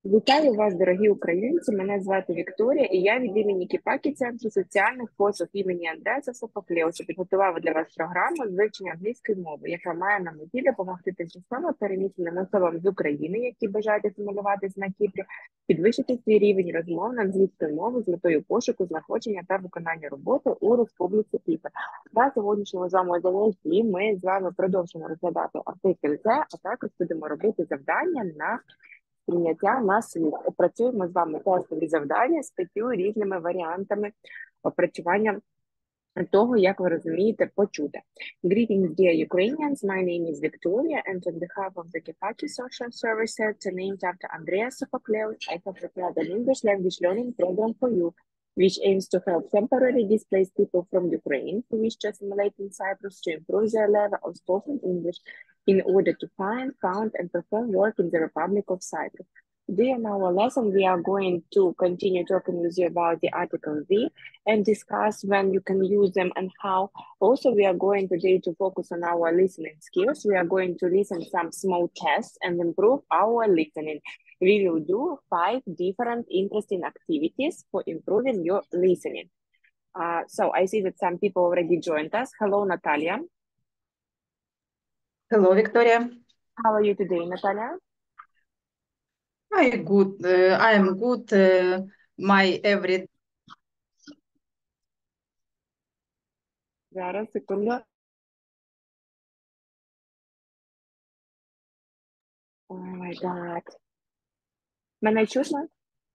Вітаю вас, дорогі українці. Мене звати Вікторія, і я від імені Кіпакі Центру соціальних послуг імені Андреаса Софоклеуса підготувала для вас програму з вивчення англійської мови, яка має на меті допомогти тимчасово переміщеним особам з України, які бажають асимілюватися на Кіпрі, підвищити свій рівень розмов на англійської мови з метою пошуку, знаходження та виконання роботи у Республіці Кіпр. На сьогоднішньому з вами занятті ми з вами продовжимо розглядати артикль «the», а також будемо робити завдання на прийняття на слух. Опрацюємо з вами тестові завдання з 5 різними варіантами опрацювання того, як ви розумієте, почути. Greetings, dear Ukrainians. My name is Victoria, and on behalf of the Kipaki Social Services, named after Andreas Sofokleus, I have prepared an English language learning program for you, which aims to help temporarily displaced people from Ukraine who wish to assimilate in Cyprus to improve their level of spoken English in order to find, found, and perform work in the Republic of Cyprus. Today in our lesson, we are going to continue talking with you about the article "the" and discuss when you can use them and how. Also, we are going today to focus on our listening skills. We are going to listen some small tests and improve our listening. We will do 5 different interesting activities for improving your listening. So I see that some people already joined us. Hello, Natalia. Hello, Victoria. How are you today, Natalia? I am good. My every Зараз, секунду. Oh my God. Мене чутно?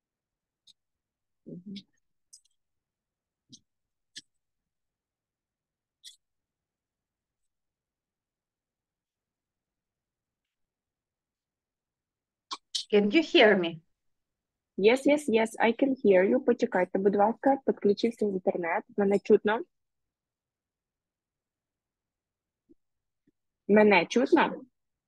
Can you hear me? Yes, yes, yes, I can hear you. Почекайте, будь ласка, підключився в інтернет. Мене чутно? Мене чутно?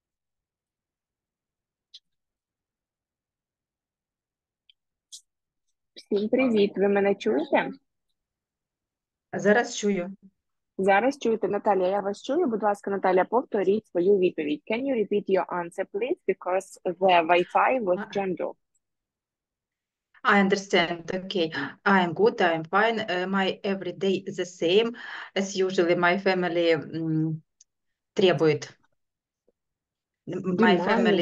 Всім привіт. Ви мене чуєте? Зараз чую. Зараз чуєте, Наталія, я вас чую. Будь ласка, Наталія, повторіть свою відповідь. Can you repeat your answer, please? Because the Wi-Fi was turned off. I understand. Okay. I am good. I am fine. My everyday the same as usually. My family требует. My family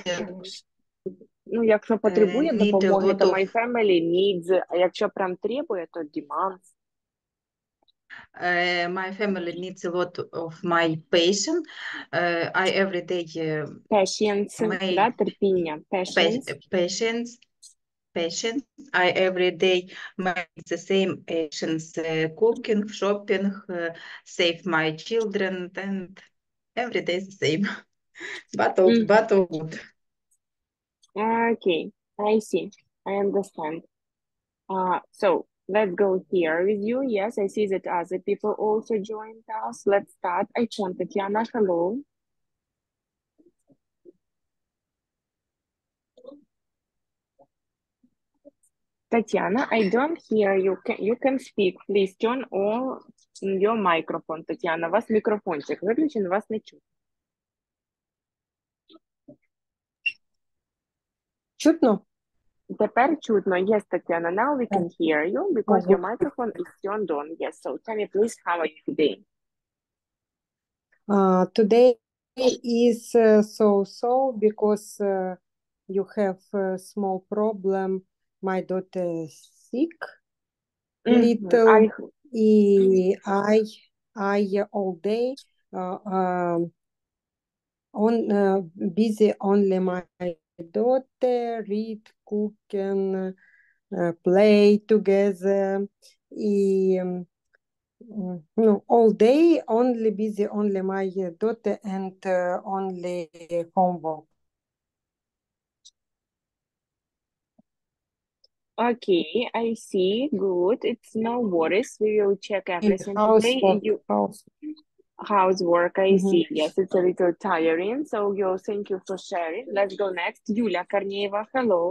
Ну, якщо потребує need a допомоги, lot то of my family needs, а якщо прям требує, то demands. my family needs a lot of my patience. I every day Patience, да, терпіння. patience. I every day make the same actions, cooking, shopping, save my children, and every day the same. But good. Okay, I see. I understand. So let's go here with you. Yes, I see that other people also joined us. Let's start. Айчон, Тетяна, hello. Tatiana, I don't hear you. You can speak. Please turn on your microphone, Tatiana. У вас мікрофончик виключений, вас не чути. Чутно? Тепер чутно. Yes, Tatiana, now we can hear you because your microphone is turned on. Yes, so tell me please, how are you today? Today is so because you have a small problem. My daughter is sick, little. I all day busy only my daughter, read, cooking, play together. No, all day only busy, only my daughter and only homework. Okay, I see. Good. It's no worries. We will check everything today. Housework, I see. Yes, it's a little tiring. So thank you for sharing. Let's go next. Yulia Korneyeva, hello.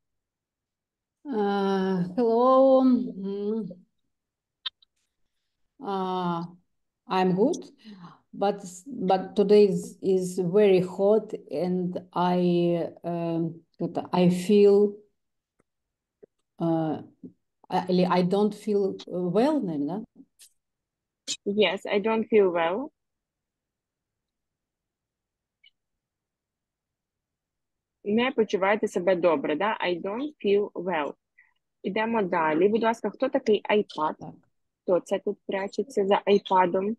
Hello. I'm good. but today is very hot, and I feel I don't feel well, наверное. Yes, I don't feel well. Не почуваєте себе добре, да? I don't feel well. Ідемо далі. Будь ласка, хто такий iPad? Так. Хто це тут прячеться за iPad-ом?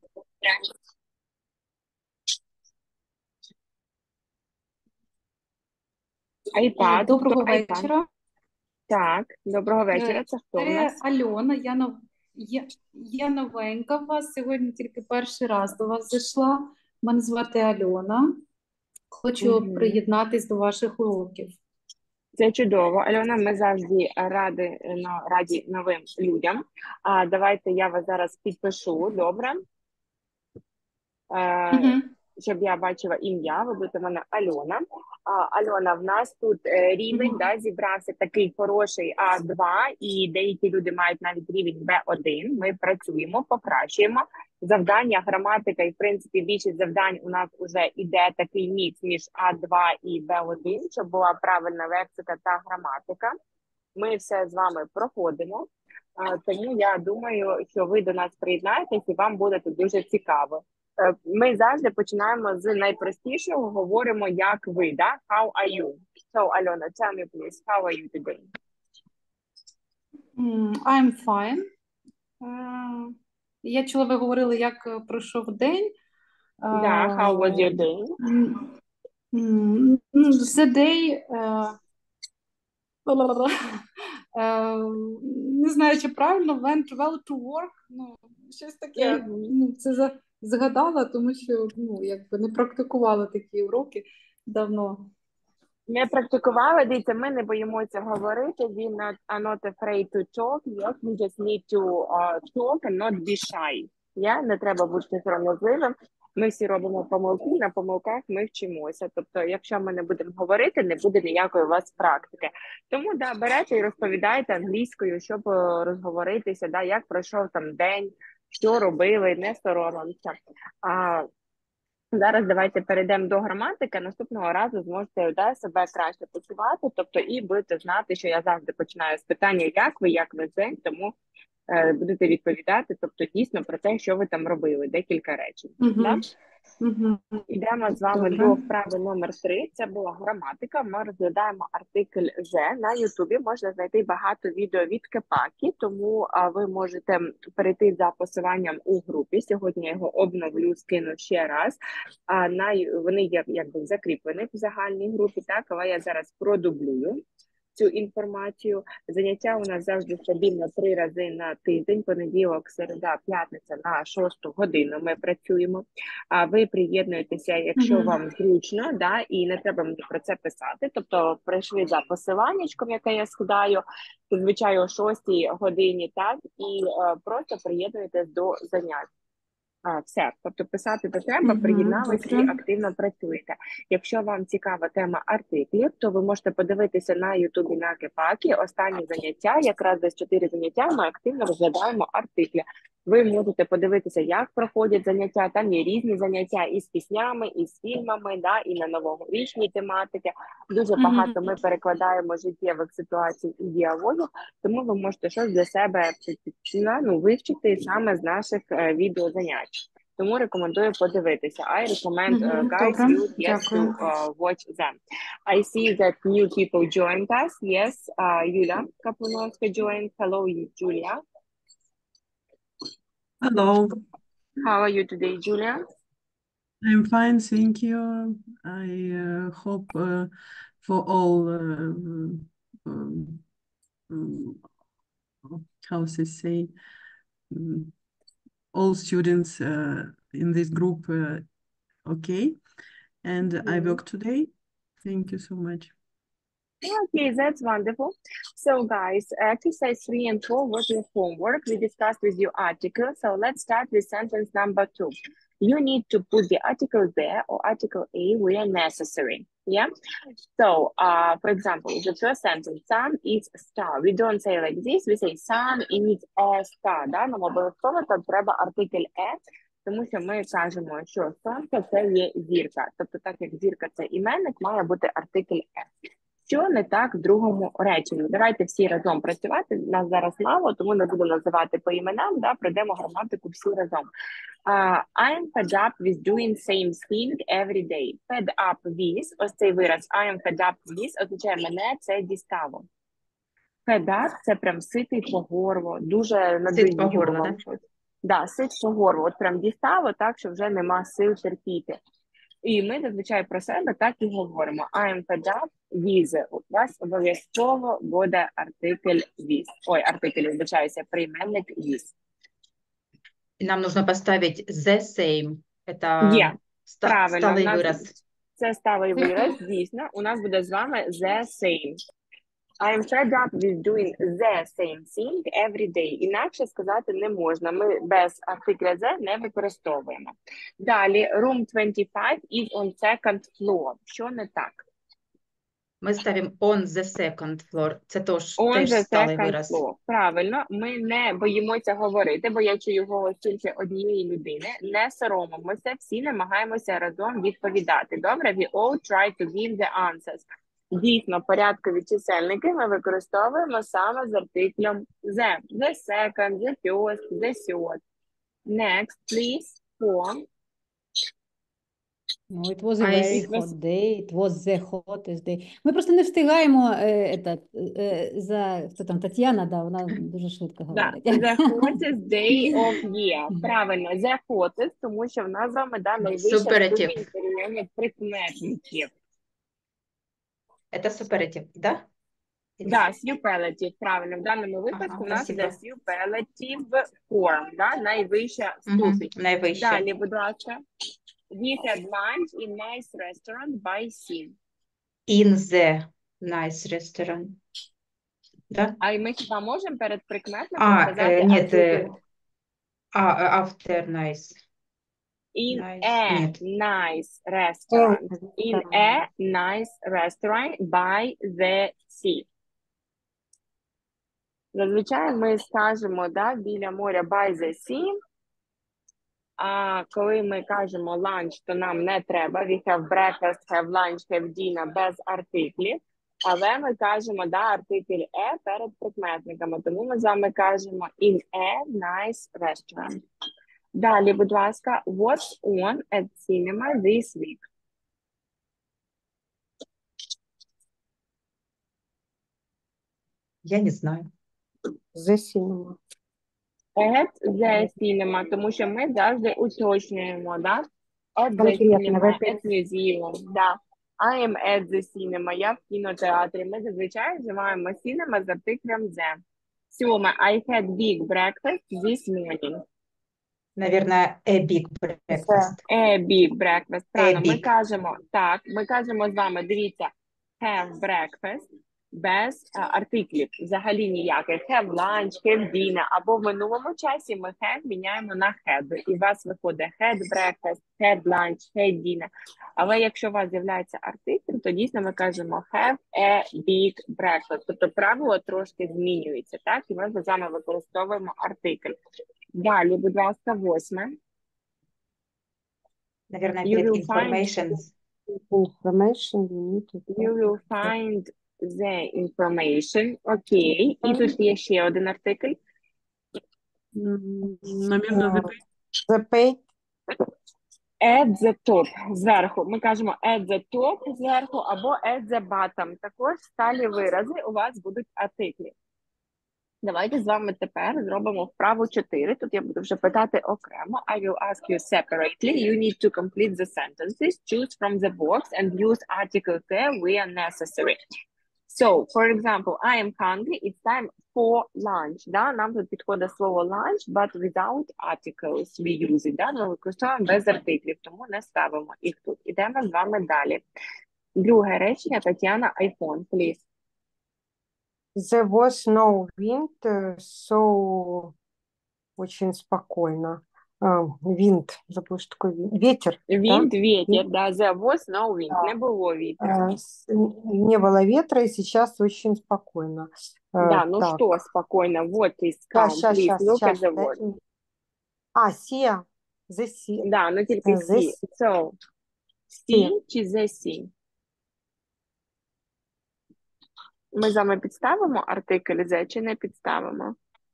iPad. Доброго хто iPad? вечора. Так, доброго вечора. Це хто у Це нас? Альона. Я новенька у вас. Сьогодні тільки перший раз до вас зайшла. Мене звати Альона. Хочу Мгм. приєднатись до ваших уроків. Це чудово. Альона, ми завжди раді новим людям. Давайте я вас зараз підпишу, добре? Мгм. Щоб я бачила ім'я, ви будете в мене Альона. Альона, в нас тут рівень, Мгм. да, зібрався такий хороший А2, і деякі люди мають навіть рівень Б1. Ми працюємо, покращуємо. Завдання, граматика і, в принципі, більшість завдань у нас вже іде такий мікс між А2 і Б1, щоб була правильна лексика та граматика. Ми все з вами проходимо. Тому я думаю, що ви до нас приєднаєтесь і вам буде тут дуже цікаво. Ми завжди починаємо з найпростішого, говоримо, як ви, да? How are you? So, Альона, tell me, please, how are you today? I'm fine. Я чула, ви говорили, як пройшов день. Да, how was your day? The day... Не знаю, чи правильно, went well to work. Ну, щось таке. Мгм. Ну, це згадала, тому що якби не практикувала такі уроки давно. Не практикували, дивіться, ми не боїмося говорити, we not afraid to talk, yes, we just need to talk and not be shy. Не треба бути сором'язливим. Ми всі робимо помилки, на помилках ми вчимося. Тобто, якщо ми не будемо говорити, не буде ніякої у вас практики. Тому, да, берете і розповідайте англійською, щоб розговоритися, да, як пройшов там день, що робили, не соромимося. Зараз давайте перейдемо до граматики. Наступного разу зможете себе краще почувати, тобто і будете знати, що я завжди починаю з питання, як ви день, тому будете відповідати, тобто дійсно про те, що ви там робили, декілька речень. Да? Йдемо з вами до вправи номер 3. Це була граматика. Ми розглядаємо артикль «the». На Ютубі можна знайти багато відео від Кепакі, тому ви можете перейти за посиланням у групі. Сьогодні я його обновлю, скину ще раз. Вони є якби закріплені в загальній групі, так, але я зараз продублюю цю інформацію. Заняття у нас завжди стабільно 3 рази на тиждень, понеділок, середа, п'ятниця на 6 годину ми працюємо. А ви приєднуєтеся, якщо вам зручно, да, і не треба мені про це писати. Тобто прийшли за посиланнячком, яке я скидаю, зазвичай о 6 годині, так, і просто приєднуєтесь до занять. Все, тобто писати не треба, приєднались і активно працюєте. Якщо вам цікава тема артиклів, то ви можете подивитися на Ютубі на Кепакі. Останні заняття, якраз десь 4 заняття, ми активно розглядаємо артиклі. Ви можете подивитися, як проходять заняття. Там є різні заняття і з піснями, і з фільмами, да, і на новорічні тематики. Дуже багато ми перекладаємо життєвих ситуацій і діалогів, тому ви можете щось для себе вивчити саме з наших відеозанять. Тому рекомендую подивитися. I recommend guys you to watch them. I see that new people joined us. Yes, Yulia Kapunovska joined. Hello, Julia. Hello. How are you today, Julia? I'm fine, thank you. I hope for all how to say all students in this group okay, and I work today. Thank you so much. Okay, that's wonderful. So guys, exercise 3 and 4 was your homework. We discussed with you article. So let's start with sentence number 2. You need to put the article there or article A where necessary. Yeah. So, for example, the first sentence, sun is a star. We don't say like this. We say sun is a star. Да? Нам обов'язково там треба артикль «е», тому що ми кажемо, що сонце це є зірка. Тобто, так як зірка це іменник, має бути артикль «е». Що не так в другому реченні? Давайте всі разом працювати. Нас зараз мало, тому не буду називати по іменам, да, пройдемо граматику всі разом. I'm fed up with doing same thing every day. Fed up with, ось цей вираз I am fed up with означає мене це дістало. Fed up – це прям ситий по горло, дуже Сит по надоїло горло, вам да? щось. Да, сит по горло, от прям дістало так, що вже нема сил терпіти. І ми зазвичай про себе так і говоримо. I am fed up with. У вас обов'язково буде артикль with. Ой, артикль, вибачаюся, прийменник with. И нам нужно поставить the same. Это Є, правильно, у сталый нас выраз. це сталий вираз, дійсно. У нас буде з вами the same. I am fed up with doing the same thing every day. Інакше сказати не можна. Ми без артикля the не використовуємо. Далі, room 25 is on second floor. Що не так? Ми ставимо on the second floor. Це On теж the сталий second вираз. floor. Правильно, ми не боїмося говорити, бо я чую голос тільки однієї людини. Не соромимося, всі намагаємося разом відповідати. Добре? We all try to give the answers. Дійсно, порядкові чисельники ми використовуємо саме з артиклем the. The second, the first, the third. Next, please, form. No, it was a I very see. hot day. It was the hottest day. Ми просто не встигаємо хто там, Тетяна, да, вона дуже швидко Да, говорить. the hottest day of year. Правильно, the hottest, тому що в нас з вами да, найвища Superlative. ступінь порівняння прикметників. Это superlative, да? Да, superlative, правильно. В даному випадку у нас іде superlative form, да, найвища ступінь. Найвище. Далі, будь ласка. We had lunch in nice restaurant by sea. In the nice restaurant. Да? А ми хіба можемо перед прикметником сказати нет, артикль? after nice. In Nice. a Нет. nice restaurant. In a nice restaurant by the sea. Зазвичай ми скажемо, да, біля моря by the sea. А коли ми кажемо lunch, то нам не треба. We have breakfast, have lunch, have dinner без артиклів. Але ми кажемо, да, артикль «е» перед прикметниками. Тому ми з вами кажемо in a nice restaurant. Далі, будь ласка, what's on at cinema this week? Я не знаю. The cinema. At the cinema, тому що ми завжди уточнюємо, да? At the Конкретно, cinema, во-первых. at museum, да. I am at the cinema, я в кінотеатрі. Ми зазвичай вживаємо cinema з артиклем the. Сьоме, I had big breakfast this morning. Наверное, a big breakfast. A big breakfast. Правильно, ми big. кажемо, так, ми кажемо з вами, дивіться, have breakfast без артиклів, взагалі ніяких. Have lunch, have dinner, або в минулому часі ми have міняємо на had. І у вас виходить had breakfast, had lunch, had dinner. Але якщо у вас з'являється артикль, то дійсно ми кажемо have a big breakfast. Тобто правило трошки змінюється, так? І ми з вами використовуємо артикль. Далі, будь ласка, восьме. Наверное, You перед will find- information. Information you need to You will find the information. Окей. І тут є ще один артикль. Наверное, the the page. At the top. Зверху. Ми кажемо at the top зверху або at the bottom. Також сталі вирази у вас будуть артиклі. Давайте з вами тепер зробимо вправу 4. Тут я буду вже питати окремо. I will ask you separately. You need to complete the sentences. Choose from the box and use article care where necessary. So, for example, I am hungry. It's time for lunch. Да? Нам тут підходить слово lunch, but without articles we use it. Да? Ми використовуємо без артиклів, тому не ставимо їх тут. Ідемо з вами далі. Друге речення, Тетяна, iPhone, please. There was no wind, so очень спокойно. Wind, забыл, что такое ветер. Wind, да? ветер, да, there was no wind, не було вітру. Не было ветра, и сейчас очень спокойно. Да, ну так. что спокойно, what is Да, calm, please look at the word. Sia. The sea. Да, ну тільки The сі. So, сі чи the sea? Ми з вами підставимо артикль the чи не підставимо?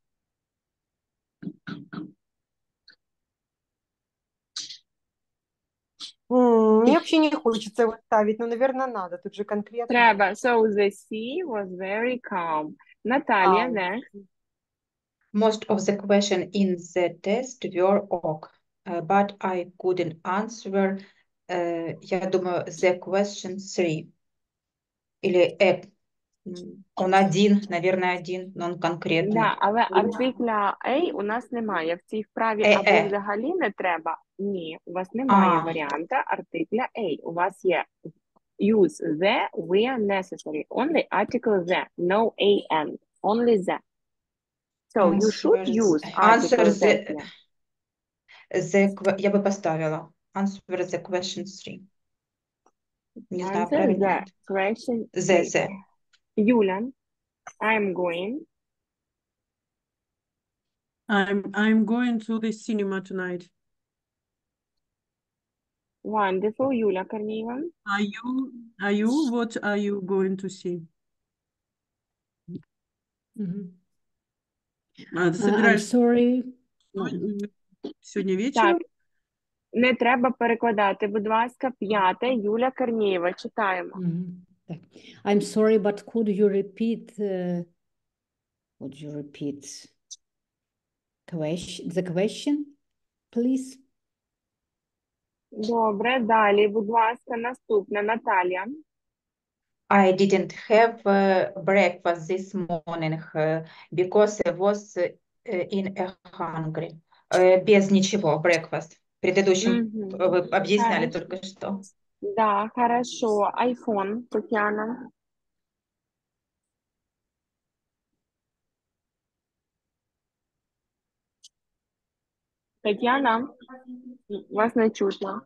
Мне вообще не хочется его ставить, но, наверное, надо. Тут же конкретно. Треба. So, the sea was very calm. Наталія, next. Most of the questions in the test were ok, but I couldn't answer, я думаю, the question 3. Или он один, наверное, один, но он конкретный. Да, але артикля A у нас немає. В цій вправі або взагалі не треба. Ні, у вас немає варіанта артикля A. У вас є use the where necessary. Only article the, no an, only the. So you should use article the. Я бы поставила answer the question 3. Не знаю, Answer правильно. the question The. 3. Юля, I'm going. I'm going to the cinema tonight. Wonderful, Юля Корнієва. Are you? What are you going to see? I'm Собираешься sorry. сегодня вечером? Так, не треба перекладати. Будь ласка, 5, Юля Корнієва. Читаємо. Так. I'm sorry, but could you repeat the question, please? Добре, далі, будь ласка, наступна Наталія. I didn't have breakfast this morning because I was in a hungry. Без ничего, breakfast. Предыдущем вы объясняли только что. Да, хорошо. Айфон, Тетяна. Тетяна, вас не чутно.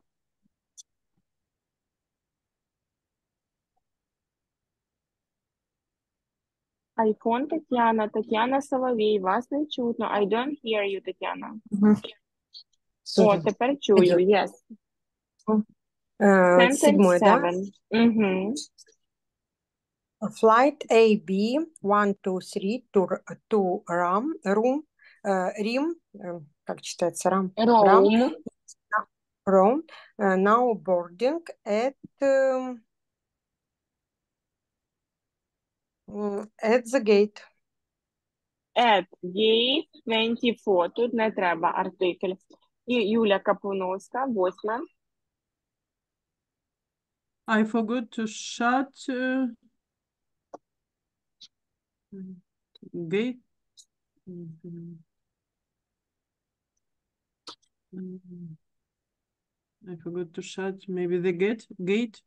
Айфон, Тетяна, Тетяна Соловій, вас не чутно. I don't hear you, Тетяна. О, тепер чую, yes. Sentence 7, да? 7. Flight AB 123 to room, Rim, как читается, Rome, now boarding at the gate. At gate 24. Тут не треба артикль. І Юля Капуновська, 8. I forgot to shut gate. I forgot to shut maybe the gate.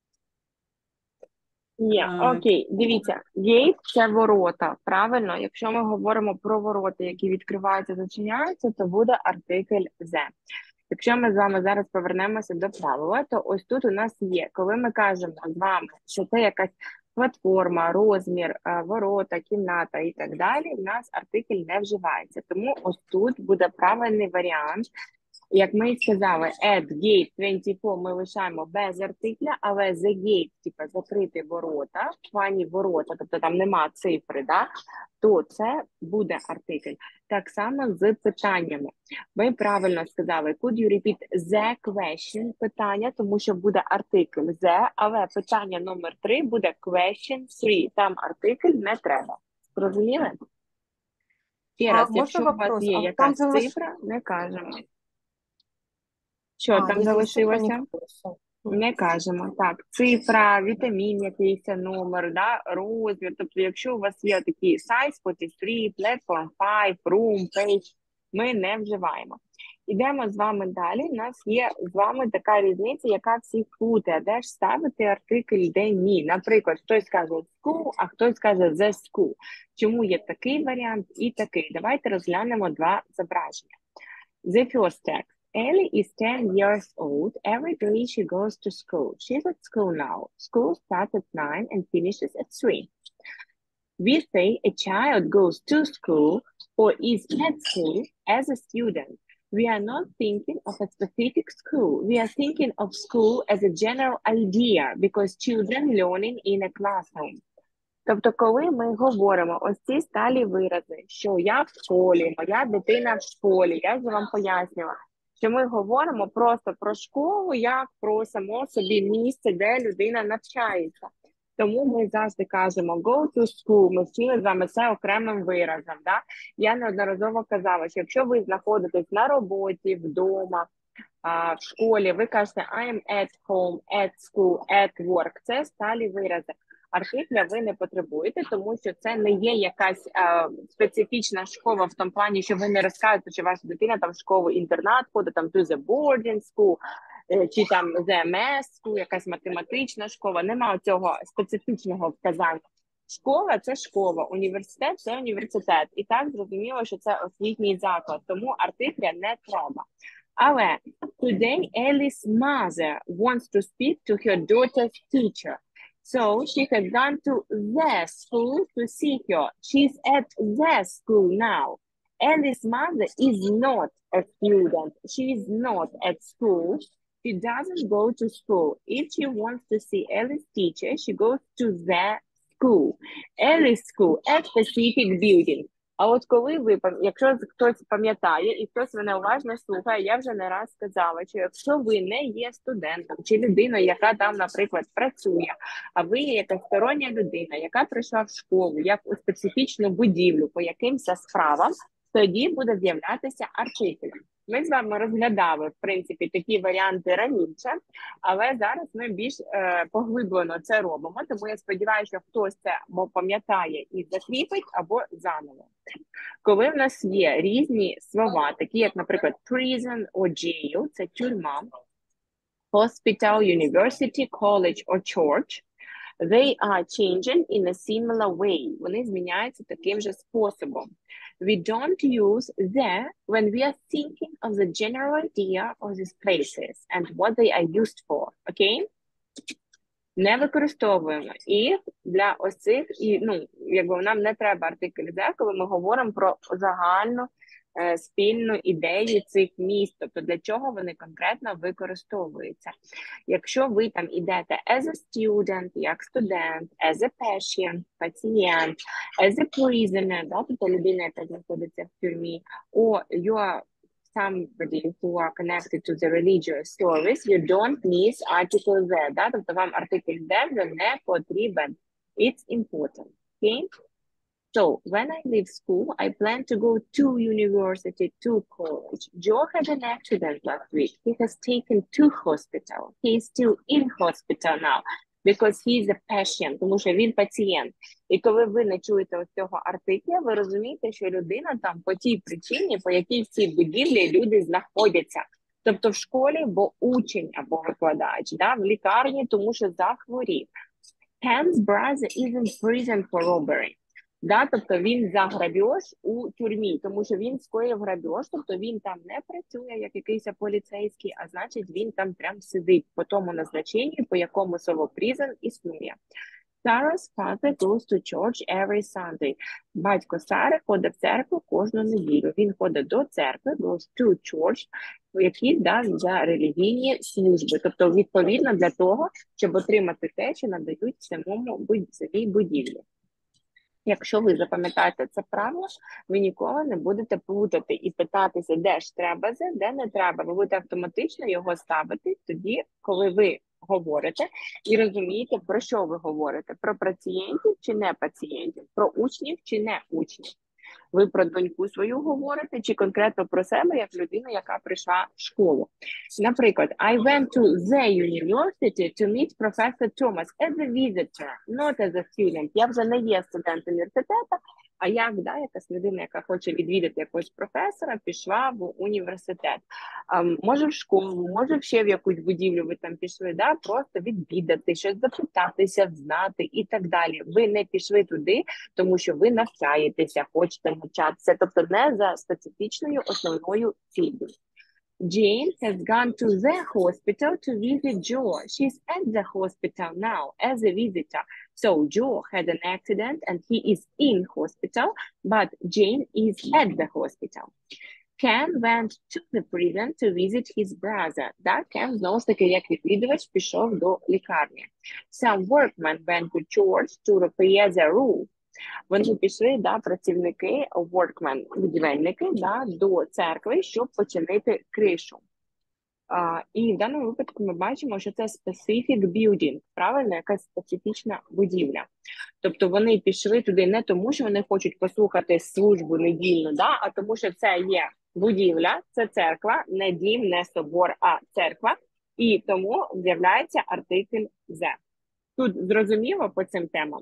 Ні, окей, дивіться, gate – це ворота, правильно? Якщо ми говоримо про ворота, які відкриваються, зачиняються, то буде артикль the. Якщо ми з вами зараз повернемося до правила, то ось тут у нас є, коли ми кажемо з вами, що це якась платформа, розмір, ворота, кімната і так далі, у нас артикль не вживається. Тому ось тут буде правильний варіант. Як ми і сказали, at gate 24 ми лишаємо без артикля, але the gate, типу закрити ворота, в плані ворота, тобто там нема цифри, да, то це буде артикль. Так само з питаннями. Ви правильно сказали, could you repeat the question, питання, тому що буде артикль the, але питання номер 3 буде question 3, там артикль не треба. Зрозуміли? Ще раз, якщо у вас є якась цифра, не кажемо. Що там залишилося? Не кажемо. Так, цифра, вітамін якийсь, номер, да, розмір. Тобто, якщо у вас є такі size, 43, platform 5, room, page, ми не вживаємо. Ідемо з вами далі. У нас є з вами така різниця, яка всіх плутає. Де ж ставити артикль, де ні. Наприклад, хтось каже school, а хтось каже the school. Чому є такий варіант і такий? Давайте розглянемо два зображення. The first text. Ellie is 10 years old. Every day she goes to school. She's at school now. School starts at 9 and finishes at 3. We say a child goes to school or is at school as a student. We are not thinking of a specific school. We are thinking of school as a general idea because children learning in a classroom. Тобто, коли ми говоримо ось ці сталі вирази, що я в школі, моя дитина в школі, я вже вам пояснювала, що ми говоримо просто про школу, як про само собі місце, де людина навчається. Тому ми завжди кажемо go to school, ми вчили з вами це окремим виразом. Да? Я неодноразово казала, що якщо ви знаходитесь на роботі, вдома, в школі, ви кажете I am at home, at school, at work. Це сталі вирази. Артикля ви не потребуєте, тому що це не є якась специфічна школа в тому плані, що ви не розказуєте, що ваша дитина там в школу-інтернат ходить, там to the boarding school, чи там the MS school, якась математична школа. Нема цього специфічного вказання. Школа – це школа, університет – це університет. І так зрозуміло, що це освітній заклад, тому артикля не треба. Але today Ellie's mother wants to speak to her daughter's teacher. So she has gone to the school to see her. She's at the school now. Ellie's mother is not a student. She is not at school. She doesn't go to school. If she wants to see Ellie's teacher, she goes to the school. Ellie's school, a specific building. А от коли ви, якщо хтось пам'ятає і хтось мене уважно слухає, я вже не раз сказала, що якщо ви не є студентом чи людиною, яка там, наприклад, працює, а ви є якась стороння людина, яка прийшла в школу, як у специфічну будівлю по якимось справам, тоді буде з'являтися артикль. Ми з вами розглядали, в принципі, такі варіанти раніше, але зараз ми більш поглиблено це робимо, тому я сподіваюся, що хтось це або пам'ятає і закріпить, або заново. Коли в нас є різні слова, такі як, наприклад, prison or jail, це тюрма, hospital, university, college or church, they are changing in a similar way. Вони зміняються таким же способом. We don't use the when we are thinking of the general idea of these places and what they are used for, okay? Не використовуємо їх для ось цих, і, якби нам не треба артикль «the», коли ми говоримо про загальну спільну ідею цих міст, тобто для чого вони конкретно використовуються. Якщо ви там ідете as a student, як студент, as a patient, пацієнт, as a prisoner, да, тобто людина, яка знаходиться в тюрмі, or you are somebody who are connected to the religious stories, you don't need article there, да, тобто вам артикль «the» вже не потрібен. It's important, okay? So, when I leave school, I plan to go to university, to college. Joe had an accident last week. He has taken to hospital. He is still in hospital now because he is a patient, тому що він пацієнт. І коли ви не чуєте ось цього артикля, ви розумієте, що людина там по тій причині, по якій в цій будівлі люди знаходяться. Тобто в школі, бо учень або викладач, да? В лікарні, тому що захворів. Ken's brother is in prison for robbery. Да, тобто він за грабіж у тюрмі, тому що він скоїв грабіж, тобто він там не працює як якийсь поліцейський, а значить він там прям сидить по тому назначенню, по якому слово prison існує. Sarah's father goes to church every Sunday. Батько Сари ходить в церкву кожну неділю. Він ходить до церкви, goes to church, який дасть за релігійні служби. Тобто, відповідно для того, щоб отримати те, що надають самій будівлі. Якщо ви запам'ятаєте це правило, ви ніколи не будете плутати і питатися, де ж треба «the», де не треба. Ви будете автоматично його ставити тоді, коли ви говорите і розумієте, про що ви говорите. Про пацієнтів чи не пацієнтів, про учнів чи не учнів. Ви про доньку свою говорите, чи конкретно про себе, як людина, яка прийшла в школу. Наприклад, I went to the university to meet Professor Thomas as a visitor, not as a student. Я вже не є студент університету, а як, да, якась людина, яка хоче відвідати якогось професора, пішла в університет. Може в школу, може ще в якусь будівлю ви там пішли, да, просто відвідати, щось запитатися, знати і так далі. Ви не пішли туди, тому що ви навчаєтеся, хочете навчатися, тобто не за специфічною основною ціллю. Jane has gone to the hospital to visit Joe. She's at the hospital now as a visitor. So Joe had an accident and he is in hospital, but Jane is at the hospital. Ken went to the prison to visit his brother. Да, Ken, знову ж таки, як відвідувач, пішов до лікарні. Some workmen went to church to repair the roof. Вони пішли, да, працівники, workmen, будівельники, да, до церкви, щоб починити кришу. І в даному випадку ми бачимо, що це specific building, правильно, якась специфічна будівля. Тобто вони пішли туди не тому, що вони хочуть послухати службу недільну, да, а тому, що це є будівля, це церква, не дім, не собор, а церква. І тому з'являється артикль «the». Тут зрозуміло по цим темам?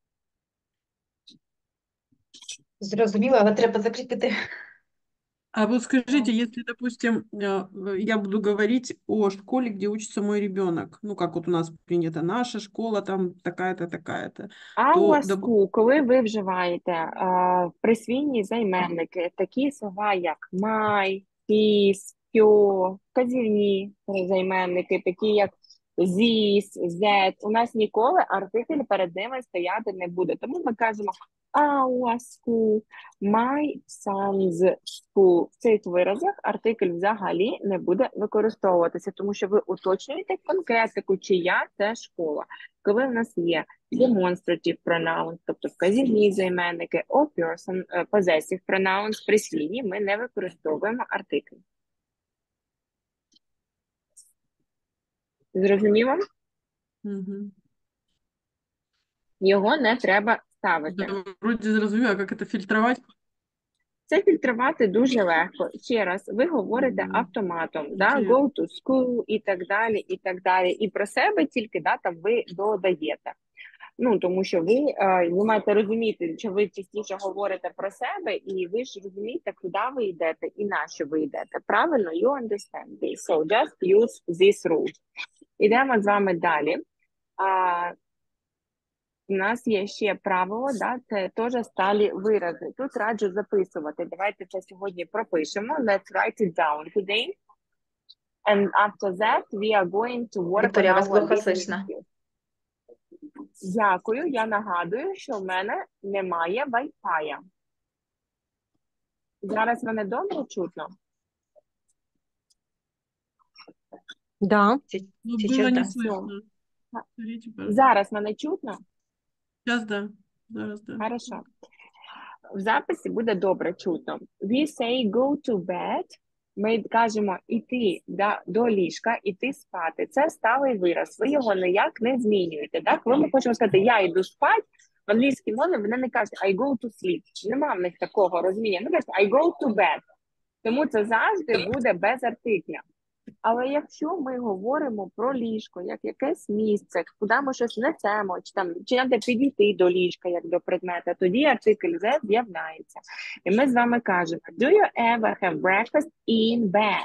Зрозуміло, але треба закріпити. А вот скажите, если, допустим, я буду говорить о школе, где учится мой ребенок, ну, как вот у нас принято, наша школа там такая-то, такая-то, А у то, вас, коли ви вживаєте присвійні займенники, такі слова, як my, his, your, вказівні займенники, такі як this, that, у нас ніколи артикль перед ними стояти не буде. Тому ми кажемо our school, my son's school. В цих виразах артикль взагалі не буде використовуватися, тому що ви уточнюєте конкретику, чия це школа. Коли в нас є demonstrative pronouns, тобто вказівні займенники, or person, possessive pronouns, присвійні, ми не використовуємо артикль. Зрозуміло? Мгм. Його не треба ставити. Да, вроде зрозуміло, а как это фильтровать? Це фільтрувати дуже легко. Ще раз, ви говорите Мгм. автоматом, да? Окей. Go to school і так далі, і так далі. І про себе тільки, да, там ви додаєте. Ну, тому що ви маєте розуміти, що ви частіше говорите про себе, і ви ж розумієте, куди ви йдете і на що ви йдете. Правильно? You understand this. So just use this rule. Ідемо з вами далі. У нас є ще правило, да, це теж сталі вирази. Тут раджу записувати. Давайте це сьогодні пропишемо. Let's write it down today. And after that, we are going to work Вікторія, on вас our плохо listening слышно. skills. Дякую. Я нагадую, що в мене немає Wi-Fi. Зараз мене добре чутно? Да. Ну, Сейчас было не да. слышно. Повторите, пожалуйста. Зараз мене чутно? Сейчас да. Зараз да. Хорошо. В записі буде добре чутно. We say go to bed. Ми кажемо іти до ліжка, іти спати. Це сталий вираз. Ви його ніяк не змінюєте. Так? Коли ми хочемо сказати я йду спати, в англійській мові вони не кажуть I go to sleep. Нема в них такого розуміння. Вони кажуть I go to bed. Тому це завжди буде без артикля. Але якщо ми говоримо про ліжко, як якесь місце, куди ми щось несемо, чи треба підійти до ліжка, як до предмета, тоді артикль «the» з'являється. І ми з вами кажемо Do you ever have breakfast in bed?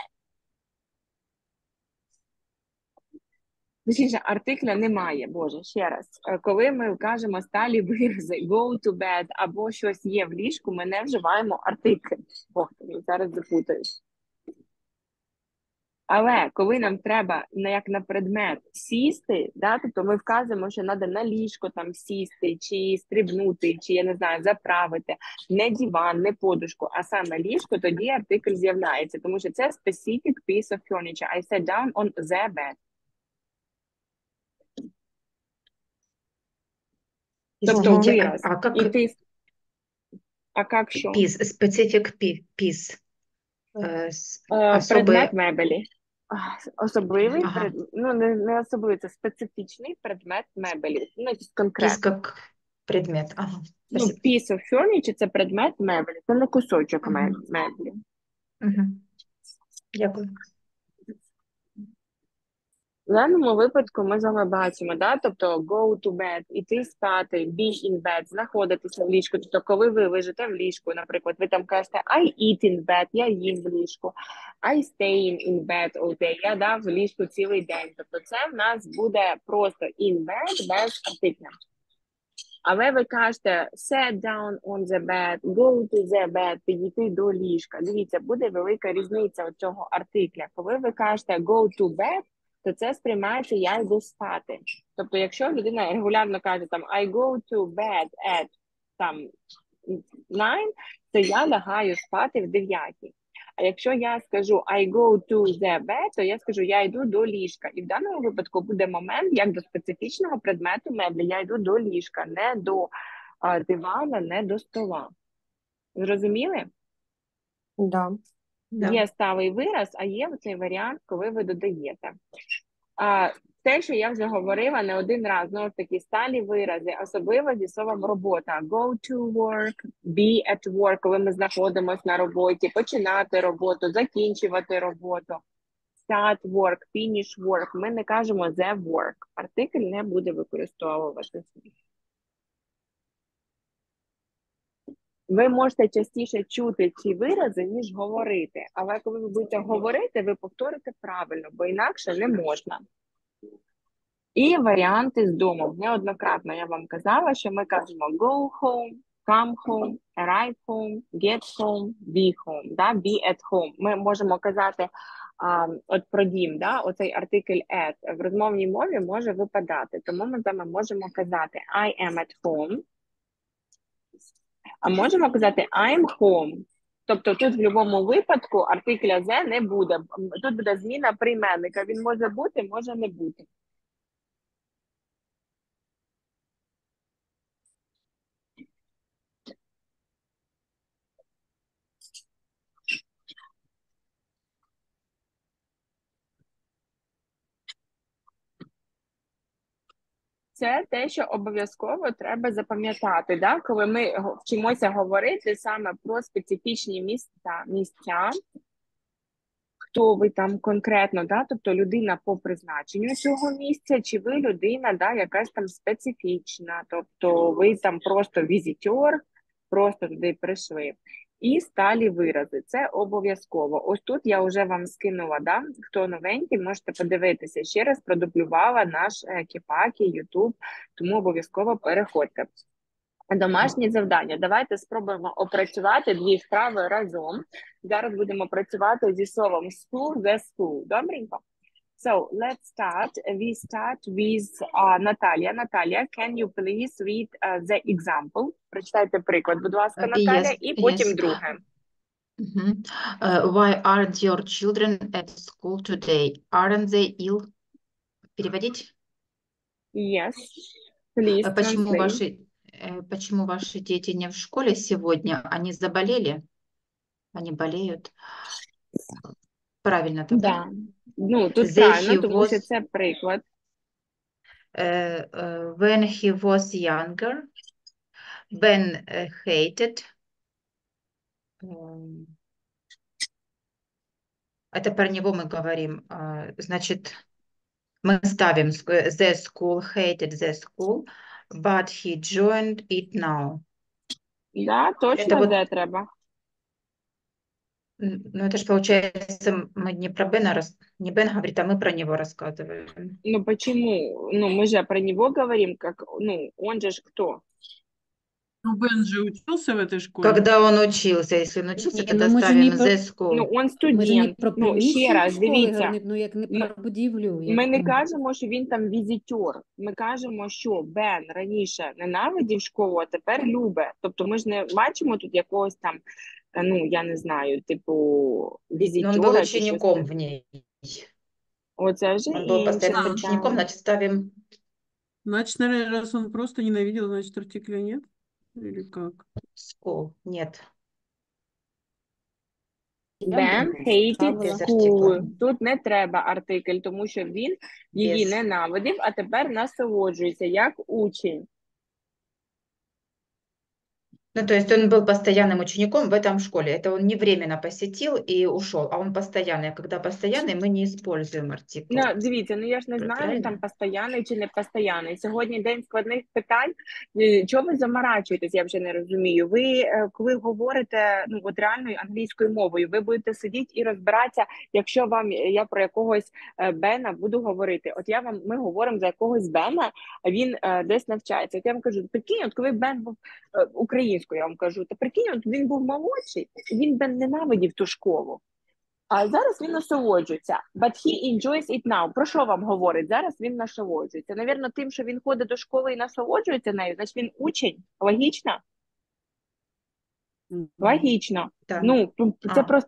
Точніше, артикля немає, Боже, ще раз. Коли ми кажемо сталі вирази go to bed або щось є в ліжку, ми не вживаємо артикль. Ох, зараз запутаюсь. Але коли нам треба як на предмет сісти, да, тобто ми вказуємо, що треба на ліжко там сісти, чи стрибнути, чи, я не знаю, заправити, не диван, не подушку, а саме ліжко, тоді артикль з'являється, тому що це specific piece of furniture. I sat down on the bed. Тобто вираз. А как І ти... А як що? piece, specific piece? Предмет мебелі. Особливий, Ага. ну не особливий, це специфічний предмет мебелі. Ну, якийсь Piece конкретний. как предмет. Ага. Ну, Спасибо. piece of furniture – це предмет меблі, це не кусочок Мгм. меблі. Мгм. Дякую. В даному випадку ми з вами бачимо, да? Тобто go to bed, іти спати, be in bed, знаходитися в ліжку. Тобто коли ви лежите в ліжку, наприклад, ви там кажете I eat in bed, я їм в ліжку, I stay in bed all day, я в ліжку цілий день. Тобто це в нас буде просто in bed без артикля. Але ви кажете sit down on the bed, go to the bed, підійти до ліжка. Дивіться, буде велика різниця у цього артикля. Коли ви кажете go to bed, то це сприймається я йду спати. Тобто, якщо людина регулярно каже там I go to bed at там 9, то я лягаю спати в 9. А якщо я скажу I go to the bed, то я скажу я йду до ліжка. І в даному випадку буде момент як до специфічного предмету меблі. Я йду до ліжка, не до дивана, не до стола. Зрозуміли? Да. Да. Є сталий вираз, а є цей варіант, коли ви додаєте. Те, що я вже говорила не один раз, знову ж таки, сталі вирази, особливо зі словом робота. Go to work, be at work, коли ми знаходимося на роботі, починати роботу, закінчувати роботу. Start work, finish work. Ми не кажемо the work. Артикль не буде використовуватися. Ви можете частіше чути ці вирази, ніж говорити. Але коли ви будете говорити, ви повторите правильно, бо інакше не можна. І варіанти з дому. Неоднократно я вам казала, що ми кажемо go home, come home, arrive home, get home, be home, да? Be at home. Ми можемо казати от про дім, да? Оцей артикль at в розмовній мові може випадати. Тому ми з вами можемо казати I am at home, а можемо казати I'm home. Тобто тут в будь-якому випадку артикля the не буде. Тут буде зміна прийменника. Він може бути, може не бути. Це те, що обов'язково треба запам'ятати, да? Коли ми вчимося говорити саме про специфічні місця, хто ви там конкретно, да? Тобто людина по призначенню цього місця, чи ви людина, да, якась там специфічна, тобто ви там просто візитер, просто туди прийшли. І сталі вирази, це обов'язково. Ось тут я вже вам скинула, да? Хто новенький, можете подивитися. Ще раз продублювала наш Кіпакі, Ютуб, тому обов'язково переходьте. Домашні завдання. Давайте спробуємо опрацювати дві вправи разом. Зараз будемо працювати зі словом school, the school. Добренько? So, let's start. We start with Наталія. Наталія, can you please read the example? Прочитайте приклад, будь ласка, Наталя, і потім друге. Why aren't your children at school today? Aren't they ill? Переводить? Yes. Please translate. Почему ваши дети не в школе сегодня? Они заболели? Они болеют? Правильно так? Да. Ну, тут He правильно, тому що was- це приклад. When he was younger, Ben hated. Это про него мы говорим. Значит, мы ставим the school hated the school, but he joined it now. Да, точно вот- де треба. Ну, это же получается, мы не про Бена, не Бен говорит, а мы про него рассказываем. Ну, почему? Ну, мы же про него говорим, как, ну, он же ж кто? Ну, Бен же учился в этой школе. Когда он учился, если он учился, Не, тогда ну мы же ставим не про- the school. Ну, он Ми ж не студент. про Ну, ще приміщення раз, школи дивіться. говоримо, ну як не Ми- про будівлю. Ми не як- кажемо, що він там візитер. Ми кажемо, що Бен раніше ненавидів школу, а тепер любить. Тобто ми ж не бачимо тут якогось там, ну, я не знаю, типу, Но візитера. он был чи щось учеником таке. в ней. Оце вже Он был інше постоянным Да. учеником, питання. значит, ставим Значит, наверное, раз он просто ненавидел, значит, артикля нет? Или как? school. Нет. Я Ben б hated ставила. school. Тут не треба артикль, тому що він її Без. ненавидів, а тепер насолоджується як учень. Ну, то есть он был постоянным учеником в этом школе. Это он не временно посетил и ушел, а он постоянный. А когда постоянный, мы не используем артикл. Ну, дивіться, ну я ж не знаю, Правильно? там постоянний чи не постоянний. Сьогодні день складних питань. Чого ви заморачуєтесь, я вже не розумію. Ви, коли говорите, ну, от реальною англійською мовою, ви будете сидіти і розбиратися, якщо вам, я про якогось Бена буду говорити. От ми говоримо за якогось Бена, а він десь навчається. От я вам кажу, прикинь, от коли Бен був українською, я вам кажу, та прикинь, от він був молодший, він Бен ненавидів ту школу. А зараз він насолоджується. But he enjoys it now. Про що вам говорить? Зараз він насолоджується. Навірно, тим, що він ходить до школи і насолоджується нею, значить він учень. Логічно? Мгм. Логічно. Да. Ну, це А. просто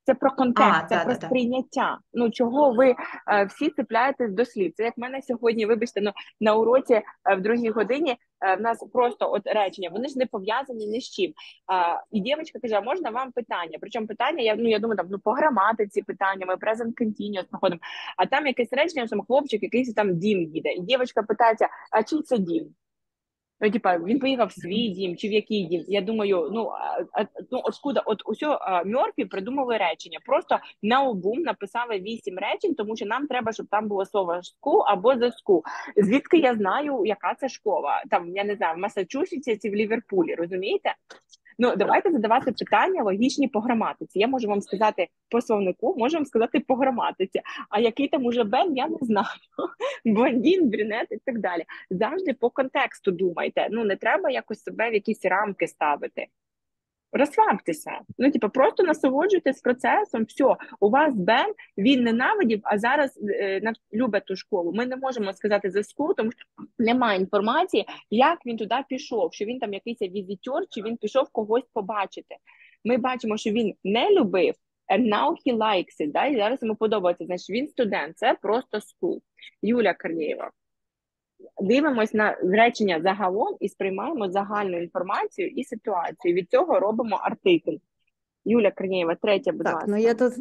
Це про контекст, це про да-да-да. сприйняття. Ну, чого ви всі цепляєтесь до слів. Це як в мене сьогодні, вибачте, ну, на уроці в другій годині в нас просто от речення, вони ж не пов'язані ні з чим. І дівчинка каже, а можна вам питання? Причому питання, я думаю, там, по граматиці питання, ми present continuous знаходимо. А там якесь речення, що хлопчик, якийсь там дім їде. І дівчинка питається, а чий це дім? Ну, типа, він поїхав в свій дім чи в який дім. Я думаю, откуда, от усьо Мьорфі придумали речення. Просто наобум написали 8 речень, тому що нам треба, щоб там було слово school або the school. Звідки я знаю, яка це школа? Там, я не знаю, в Масачусетсі чи в Ліверпулі, розумієте? Ну, давайте задавати питання логічні по граматиці. Я можу вам сказати по словнику, можу вам сказати по граматиці. А який там уже Бен, я не знаю. Блондін, брюнет і так далі. Завжди по контексту думайте. Ну, не треба якось себе в якісь рамки ставити. Розслабтеся. Ну, типу, просто насолоджуйтесь процесом. Все, у вас Бен, він ненавидів, а зараз любить ту школу. Ми не можемо сказати за school, тому що немає інформації, як він туди пішов, що він там якийсь візитер, чи він пішов когось побачити. Ми бачимо, що він не любив, and now he likes it, да? І зараз йому подобається. Значить, він студент, це просто school. Юля Корнєєва. Дивимось на речення загалом і сприймаємо загальну інформацію і ситуацію. Від цього робимо артикль. Юля Корнєєва, третя, будь Так, ласка. ну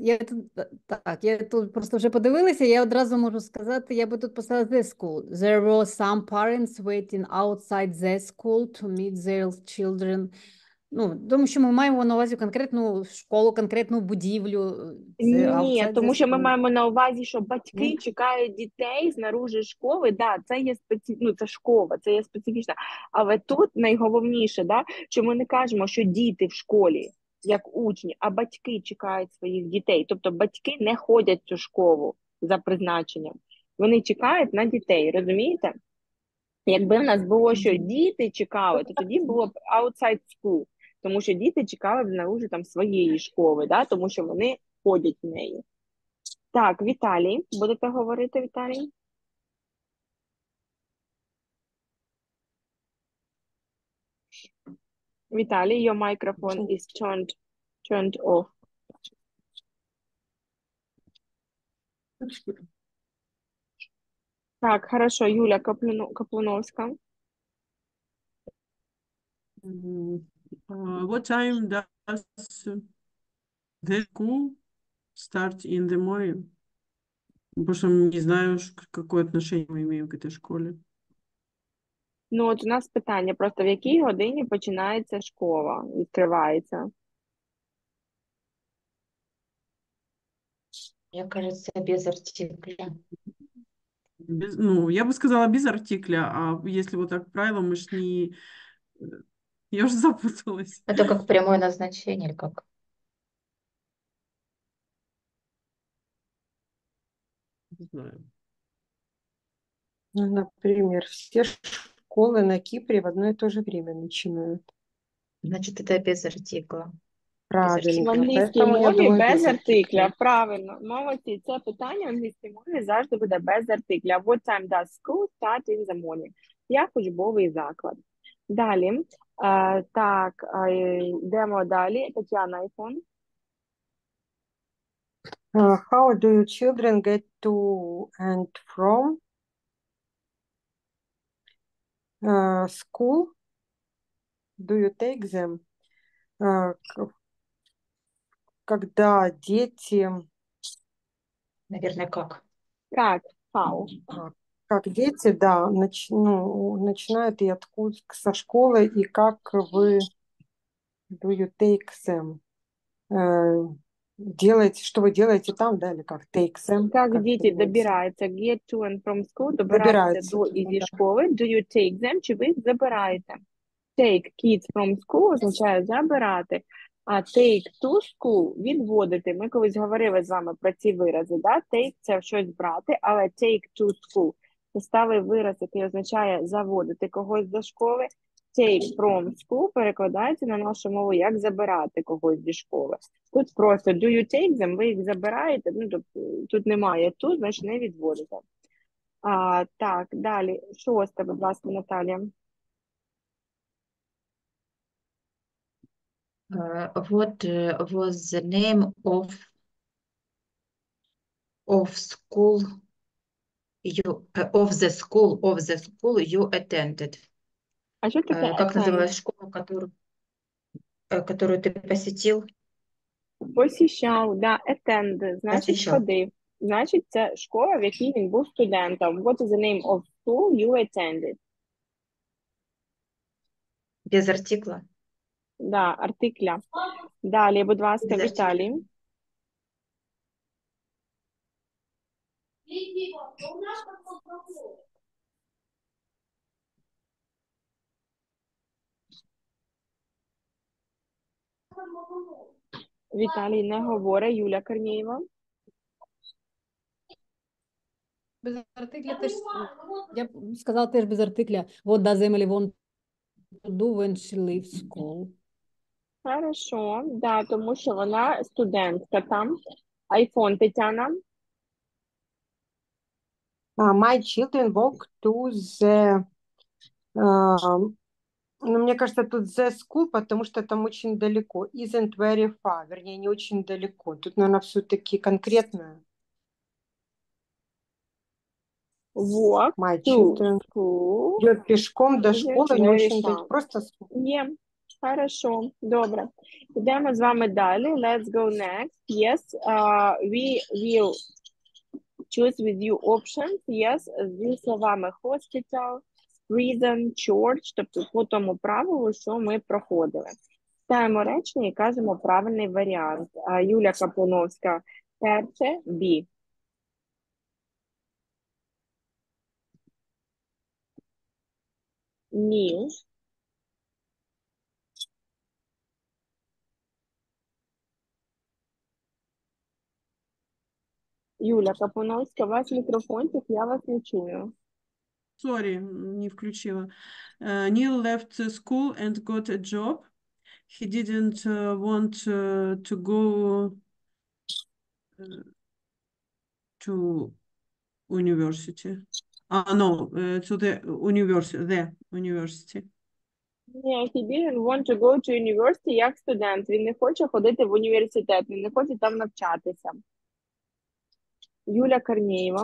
я тут просто вже подивилася, я одразу можу сказати, я би тут поставила the school. There were some parents waiting outside the school to meet their children. Ну, тому що ми маємо на увазі конкретну школу, конкретну будівлю. Це Ні, outside тому the що ми school. маємо на увазі, що батьки Ні? чекають дітей знаружи школи. Да, це є це школа, це є специфічна. Але тут найголовніше, да, що ми не кажемо, що діти в школі, як учні, а батьки чекають своїх дітей. Тобто батьки не ходять в цю школу за призначенням. Вони чекають на дітей, розумієте? Якби в нас було, що діти чекали, то тоді було б outside school, тому що діти чекали б знаружи там своєї школи, да, тому що вони ходять в неї. Так, Віталій, будете говорити, Віталій? Віталій, your microphone is turned off. Так, хорошо, Юля Каплуновська. What time does the school start in the morning? Потому что не знаю, какое отношение мы имеем к этой школе. Ну, от у нас питання просто, в якій годині починається школа, відкривається? Мне кажется, без артикля. Я бы сказала без артикля, а если вот так правило, мы ж не... Я уже запуталась. Это как прямое назначение или как? Не знаю. Ну, например, все школы на Кипре в одно и то же время начинают. Значит, это без артикла. Правильно. В англійській Поэтому я мові думаю, без без артикля, правильно. Молодці, це питання в англійській мові завжди буде без артикля. What time does school start in the morning? Як учбовий заклад. Далі, йдемо далі. Тетяна Айфон. How do your children get to and from school? Do you take them? Когда дети, Наверное, как? Как? How? как дети, да, начинают и откуда со школы, и как вы do you take them? Делаете, что вы делаете там, да, или как take them? Як діти переводится? добираються, get to and from school, добираються до і зі школи. Do you take them? Чи ви їх забираєте? Take kids from school означає забирати, а take to school відводити. Ми колись говорили з вами про ці вирази, да? Take – це щось брати, але take to school – це сталий вираз, який означає заводити когось до школи. Take from school перекладається на нашу мову як забирати когось зі школи. Тут просто do you take them, ви їх забираєте, тут немає to, значить не відводите. Так, далі. Шосте, будь ласка, Наталія. What was the name of of the school you attended. А що таке Как attend? называлась школа, которую ты посетил? Посіщав, да, attend, значить Посіщав. ходив. Значить, це школа, в якій він був студентом. What is the name of school you attended? Без артикла? Да, артикля. Далі, будь ласка, Без артикля. Віталій. Віталій не говорить. Юля Корнієва. Без артикля теж, я б сказала теж без артикля. What does Emily want to do when she leaves school? Хорошо, да, тому що вона студентка там. Айфон, Тетяна. My children walk to the... Ну, мне кажется, тут the school, потому что там очень далеко. Isn't very far, вернее, не очень далеко. Тут, наверное, все-таки конкретное. Walk My to children school. идет пешком до Isn't школы, не very очень far. далеко. Просто school. Є. Хорошо, добре. Йдемо з вами далі. Let's go next. Yes, we will choose with you options. Yes, зі словами hospital, prison, church, тобто по тому правилу, що ми проходили. Ставимо речення і кажемо правильний варіант. Юля Капуновська, перше, B. Ніл. Юля Капуновська, у вас мікрофончик, я вас не чую. Sorry, не включила. Neil left the school and got a job. He didn't want to go to university. No, to the university. Ні, he didn't want to go to university як студент. Він не хоче ходити в університет, він не хоче там навчатися. Юля Корнієва.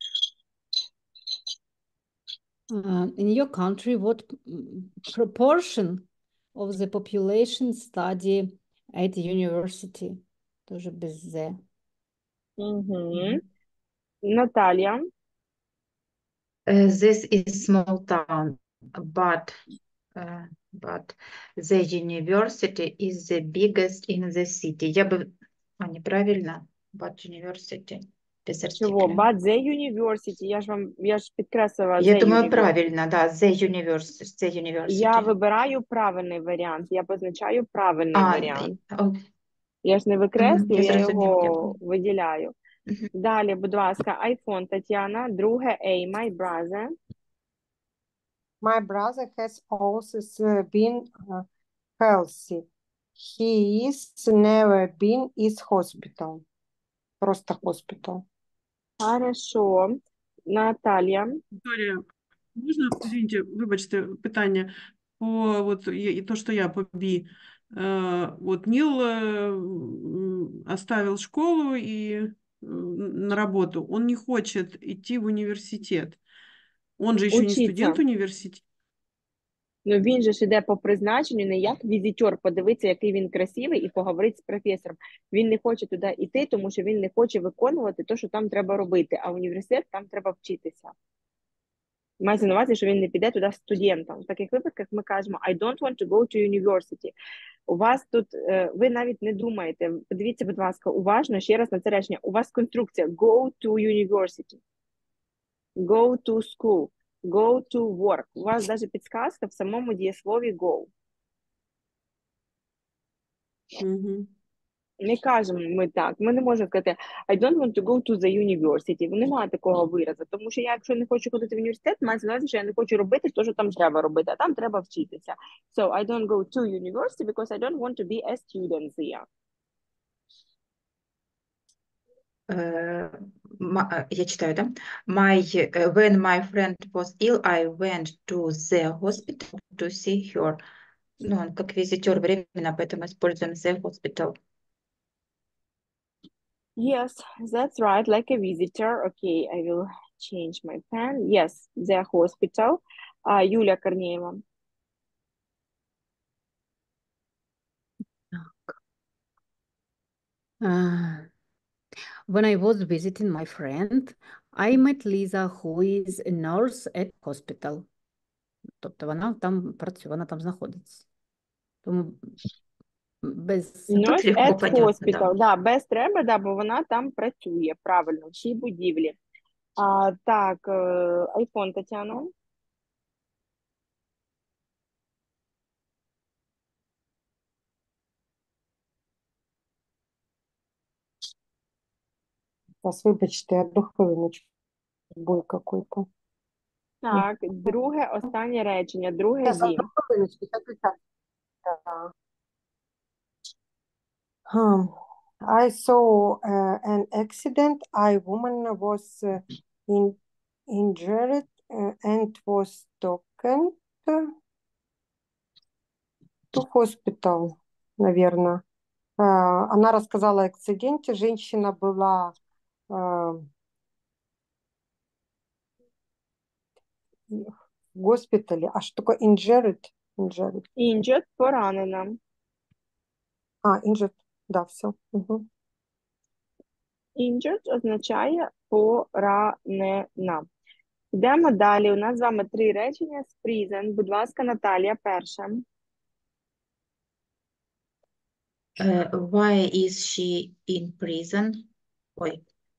In your country, what proportion of the population study at university? Тоже без the. Угу. Наталія. This is small town, but the university is the biggest in the city. Я бы... неправильно. But university. Без Чого? артикля. But the university. Я ж підкреслила Я the думаю, university. правильно, да. The university. Я вибираю правильний варіант. Я позначаю правильний варіант. Я ж не викреслюю, я я зрозуміла, його дякую. виділяю. Далі, будь ласка, айфон Тетяна. Друге, A, my brother. My brother has always been healthy. He is never been in hospital. Просто hospital. Хорошо. Наталія. Вікторія, можна, извините, вибачте, питання по вот і то, що я по B. Вот Нил оставил школу и на работу. Он не хочет идти в университет. Он же еще не Учиться. студент университета. Ну він же ж іде по призначенню, не як візитер, подивитися, який він красивий, і поговорити з професором. Він не хоче туди йти, тому що він не хоче виконувати те, що там треба робити, а університет там треба вчитися. Мається на увазі, що він не піде туди студентом. В таких випадках ми кажемо I don't want to go to university. У вас тут, ви навіть не думаєте, подивіться, будь ласка, уважно, ще раз на це речення. У вас конструкція go to university, go to school, go to work. У вас навіть підсказка в самому дієслові go. Угу. Не кажемо ми так. Ми не можемо сказати I don't want to go to the university. Немає такого виразу. Тому що я, якщо не хочу ходити в університет, мається на увазі, що я не хочу робити те, що там треба робити, а там треба вчитися. So I don't go to university because I don't want to be a student there. Я читаю, да? When my friend was ill, I went to the hospital to see her. Ну, он как визитер временно, поэтому используем the hospital. Yes, that's right, like a visitor. Okay, I will change my pen. Yes, the hospital. Юля Корнеева. When I was visiting my friend, I met Lisa, who is a nurse at hospital. Тобто вона там працює, вона там знаходиться. Тому без... Nurse легко at понятно, hospital. Да, без треба, да, бо вона там працює, правильно, в цій будівлі. Так, айфон, Тетяно. Зараз, вибачте, одну хвилиночку. Бой какой-то. Так, друге, останнє речення, друге Зараз, зі. одну хвилиночку, зараз. I saw an accident. A woman was injured and was taken to hospital, наверное. Она рассказала о акциденте. Женщина была в госпитале. А что такое injured? Injured. Injured, поранена. Injured. Да, все. Угу. Injured означає поранена. Йдемо далі. У нас з вами 3 речення з present. Будь ласка, Наталія, перша. Why is she in prison? Ой.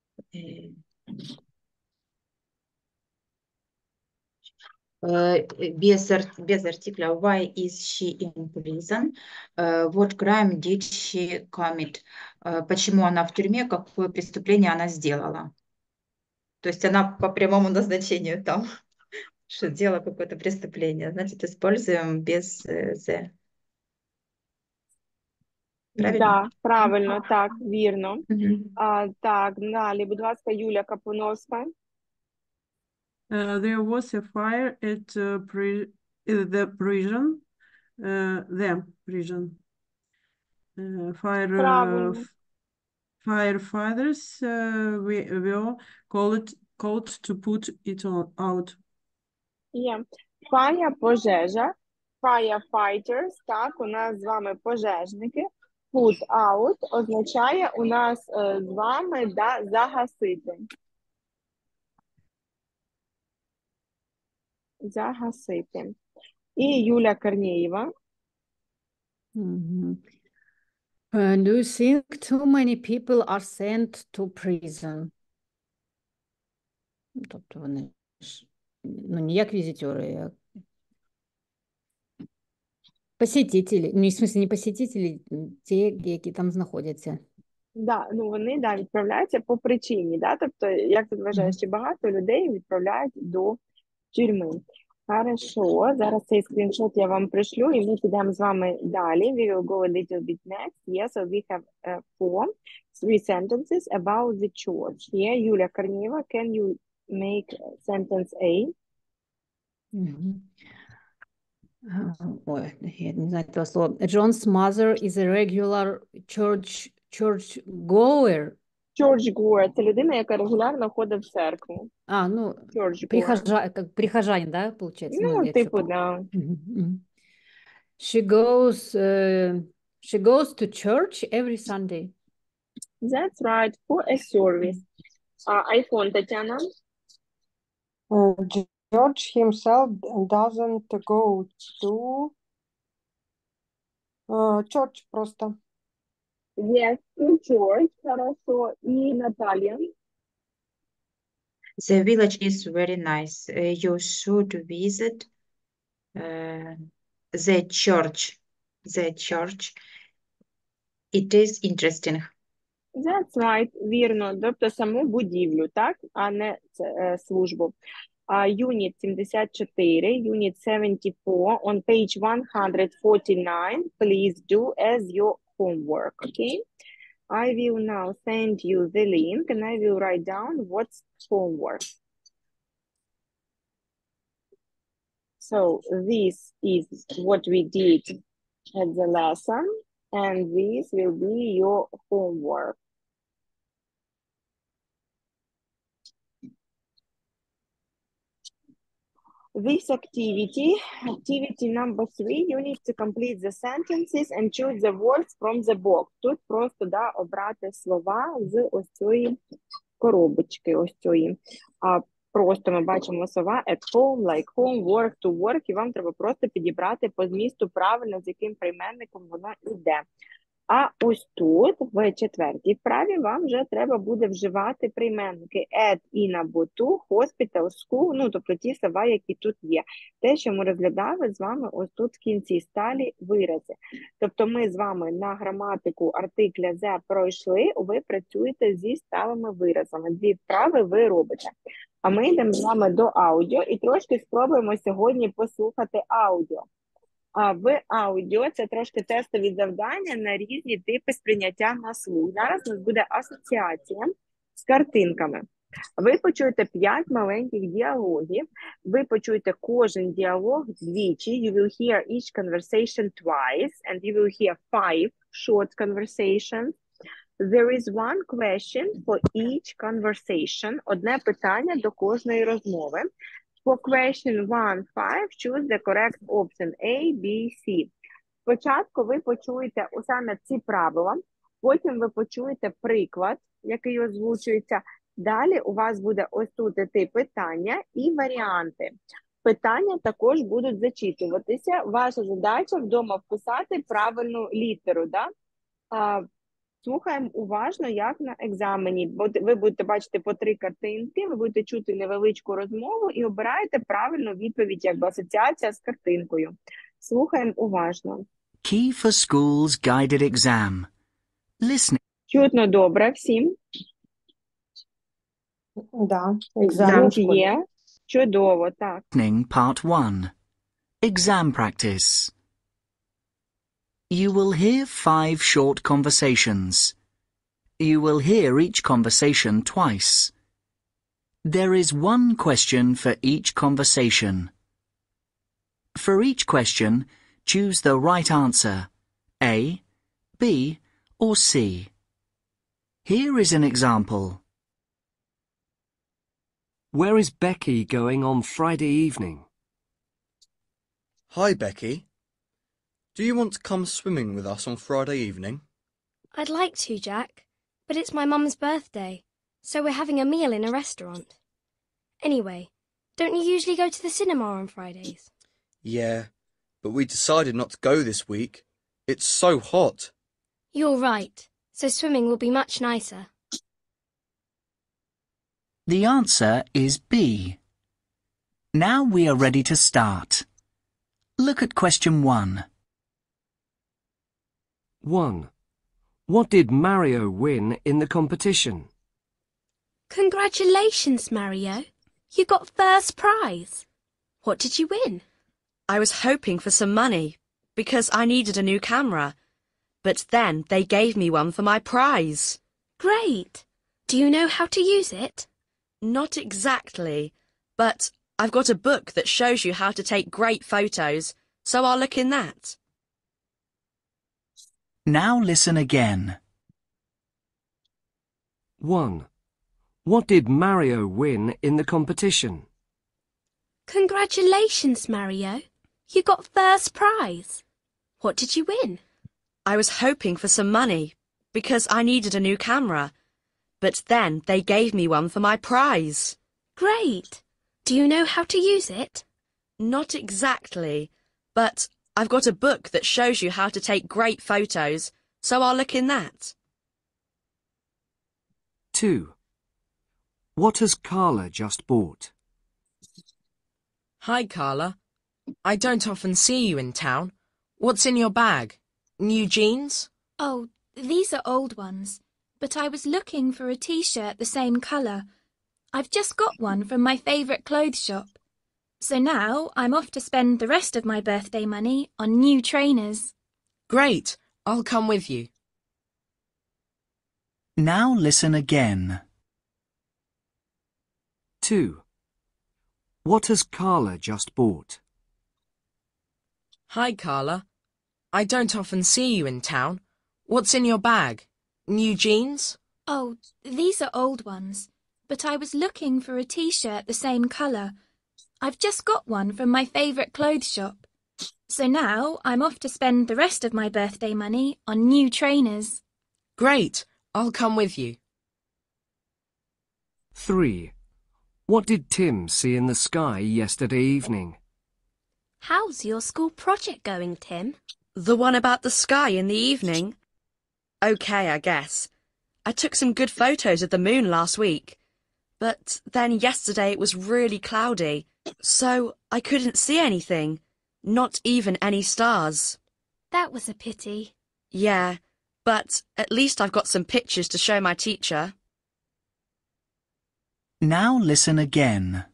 Без артикля. Why is she in prison? What crime did she commit? Почему она в тюрьме? Какое преступление она сделала? То есть она по прямому назначению там, что делала какое-то преступление. Значит, используем без the. Правильно? Да, правильно, так, вірно. Мгм. Так, далі, будь ласка, Юля Капуновська. There was a fire at the prison. The prison. Правильно. Firefighters were called to put it out. Є. Fire – пожежа. Firefighters, так, у нас з вами пожежники. Put out означає у нас з вами загасити. Загасити. І Юля Корнеєва. Мгм. Do you think too many people are sent to prison? Тобто вони ж, ну, не як візитери, як посетителі. Ну, в смысле, не посетителі, ті, які там знаходяться. Да, ну вони відправляються по причині. Да? Тобто, як ти вважаєш, чи багато людей відправляють до тюрми? Хорошо, зараз цей скріншот я вам пришлю, і ми підемо з вами далі. We will go a little bit next. Yes, so we have 3 sentences about the church. Yeah, Юля Корнеєва, can you make sentence A? Мгм. Ой, я не знаю этого слова. John's mother is a regular church goer. Church goer – це людина, яка регулярно ходить в церкву. Ну, Church goer. как прихожанин, да, получается? Ну, якщо типу, да. Мгм, мгм. She goes to church every Sunday. That's right, for a service. Айфон, Тетяна. George himself doesn't go to church просто. Yes, to church. Хорошо. І Наталія. The village is very nice. You should visit the church. The church. It is interesting. That's right, вірно. Тобто саму будівлю, так? А не службу. Unit 74, Unit 74, on page 149, please do as your homework, okay? I will now send you the link and I will write down what's homework. So this is what we did at the lesson, and this will be your homework. This activity number 3, you need to complete the sentences and choose the words from the box. Тут просто, да, обрати слова з ось цієї коробочки, ось цієї. Просто ми бачимо слова at home, like home, work, to work, і вам треба просто підібрати по змісту правильно, з яким прийменником воно йде. А ось тут, в четвертій вправі, вам вже треба буде вживати прийменники at, in або to, hospital, school, ну, тобто ті слова, які тут є. Те, що ми розглядали з вами ось тут в кінці, сталі вирази. Тобто ми з вами на граматику артикля the пройшли, ви працюєте зі сталими виразами. 2 вправи ви робите. А ми йдемо з вами до аудіо і трошки спробуємо сьогодні послухати аудіо. В аудіо це трошки тестові завдання на різні типи сприйняття на слух. Зараз у нас буде асоціація з картинками. Ви почуєте 5 маленьких діалогів, ви почуєте кожен діалог двічі, you will hear each conversation twice, and you will hear 5 short conversations. There is one question for each conversation, одне питання до кожної розмови. For question 1-5, choose the correct option A, B, C. Спочатку ви почуєте саме ці правила, потім ви почуєте приклад, який озвучується. Далі у вас буде ось тут іти питання і варіанти. Питання також будуть зачитуватися. Ваша задача вдома вписати правильну літеру. Да? Слухаємо уважно, як на екзамені. Ви будете бачити по 3 картинки, ви будете чути невеличку розмову і обираєте правильну відповідь, якби асоціація з картинкою. Слухаємо уважно. Key for School's guided exam. Listening. Чутно добре всім? Да, Так, екзамен є. Чудово, так. Part 1. Exam practice. You will hear 5 short conversations. You will hear each conversation twice. There is one question for each conversation. For each question, choose the right answer, A, B, or C. Here is an example. Where is Becky going on Friday evening? Hi, Becky. Do you want to come swimming with us on Friday evening? I'd like to, Jack, but it's my mum's birthday, so we're having a meal in a restaurant. Anyway, don't you usually go to the cinema on Fridays? Yeah, but we decided not to go this week. It's so hot. You're right, so swimming will be much nicer. The answer is B. Now we are ready to start. Look at question 1. 1. What did Mario win in the competition? Congratulations, Mario. You got first prize. What did you win? I was hoping for some money because I needed a new camera, but then they gave me one for my prize. Great. Do you know how to use it? Not exactly, but I've got a book that shows you how to take great photos, so I'll look in that. Now listen again. 1. What did Mario win in the competition? Congratulations, Mario. You got first prize. What did you win? I was hoping for some money because I needed a new camera, but then they gave me one for my prize. Great. Do you know how to use it? Not exactly, but I've got a book that shows you how to take great photos, so I'll look in that. 2. What has Carla just bought? Hi, Carla. I don't often see you in town. What's in your bag? New jeans? Oh, these are old ones, but I was looking for a t-shirt the same colour. I've just got one from my favourite clothes shop. So now I'm off to spend the rest of my birthday money on new trainers. Great. I'll come with you. Now listen again. 2. What has Carla just bought? Hi, Carla. I don't often see you in town. What's in your bag? New jeans? Oh, these are old ones, but I was looking for a t-shirt the same colour. I've just got one from my favourite clothes shop. So now I'm off to spend the rest of my birthday money on new trainers. Great, I'll come with you. 3. What did Tim see in the sky yesterday evening? How's your school project going, Tim? The one about the sky in the evening? Okay, I guess. I took some good photos of the moon last week. But then yesterday it was really cloudy, so I couldn't see anything. Not even any stars. That was a pity. Yeah, but at least I've got some pictures to show my teacher. Now listen again.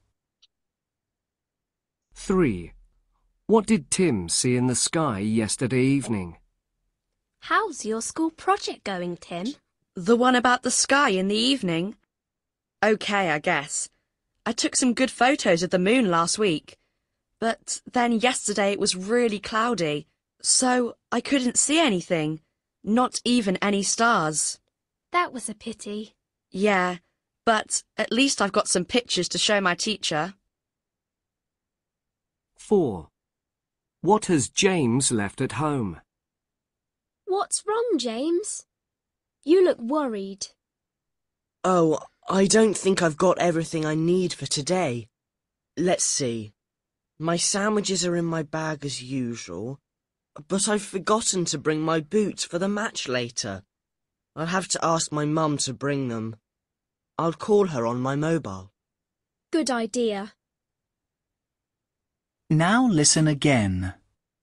3. What did Tim see in the sky yesterday evening? How's your school project going, Tim? The one about the sky in the evening? Okay, I guess. I took some good photos of the moon last week. But then yesterday it was really cloudy, so I couldn't see anything. Not even any stars. That was a pity. Yeah, but at least I've got some pictures to show my teacher. 4. What has James left at home? What's wrong, James? You look worried. Oh, I don't think I've got everything I need for today. Let's see. My sandwiches are in my bag as usual, but I've forgotten to bring my boots for the match later. I'll have to ask my mum to bring them. I'll call her on my mobile. Good idea. Now listen again.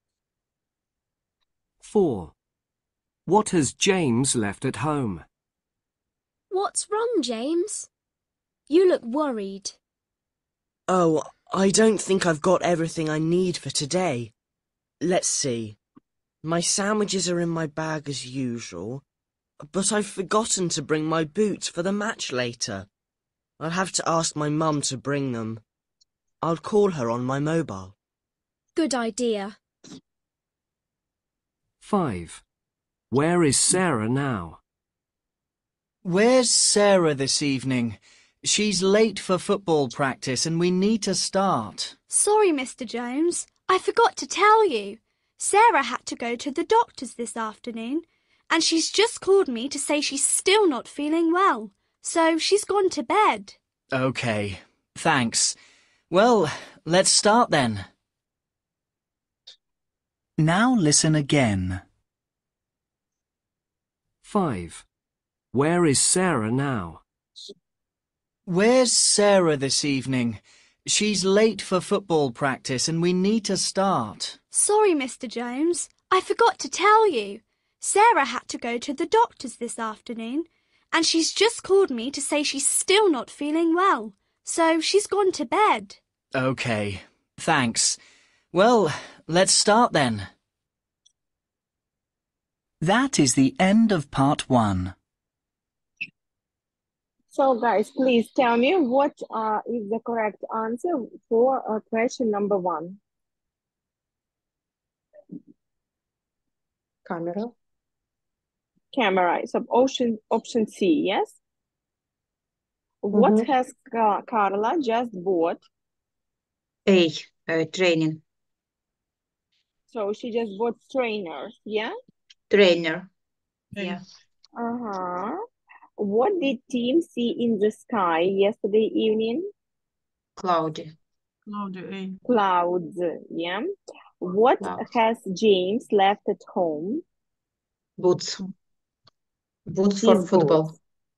4. What has James left at home? What's wrong, James? You look worried. Oh, I don't think I've got everything I need for today. Let's see. My sandwiches are in my bag as usual, but I've forgotten to bring my boots for the match later. I'll have to ask my mum to bring them. I'll call her on my mobile. Good idea. 5. Where is Sarah now? Where's Sarah this evening? She's late for football practice and we need to start. Sorry, Mr. Jones. I forgot to tell you. Sarah had to go to the doctor's this afternoon, and she's just called me to say she's still not feeling well, so she's gone to bed. Okay, thanks. Well, let's start then. Now listen again. 5. Where is Sarah now? Where's Sarah this evening? She's late for football practice and we need to start. Sorry, Mr. Jones. I forgot to tell you. Sarah had to go to the doctor's this afternoon, and she's just called me to say she's still not feeling well, so she's gone to bed. Okay, thanks. Well, let's start then. That is the end of part 1. So guys, please tell me what is the correct answer for question number 1. Camera. Camera. So option C, yes? What has Carla just bought? A. Training. So she just bought trainers, yeah? Trainer. Yeah. What did Tim see in the sky yesterday evening? Cloudy. Clouds, yeah. What has James left at home? Boots. Boots for football.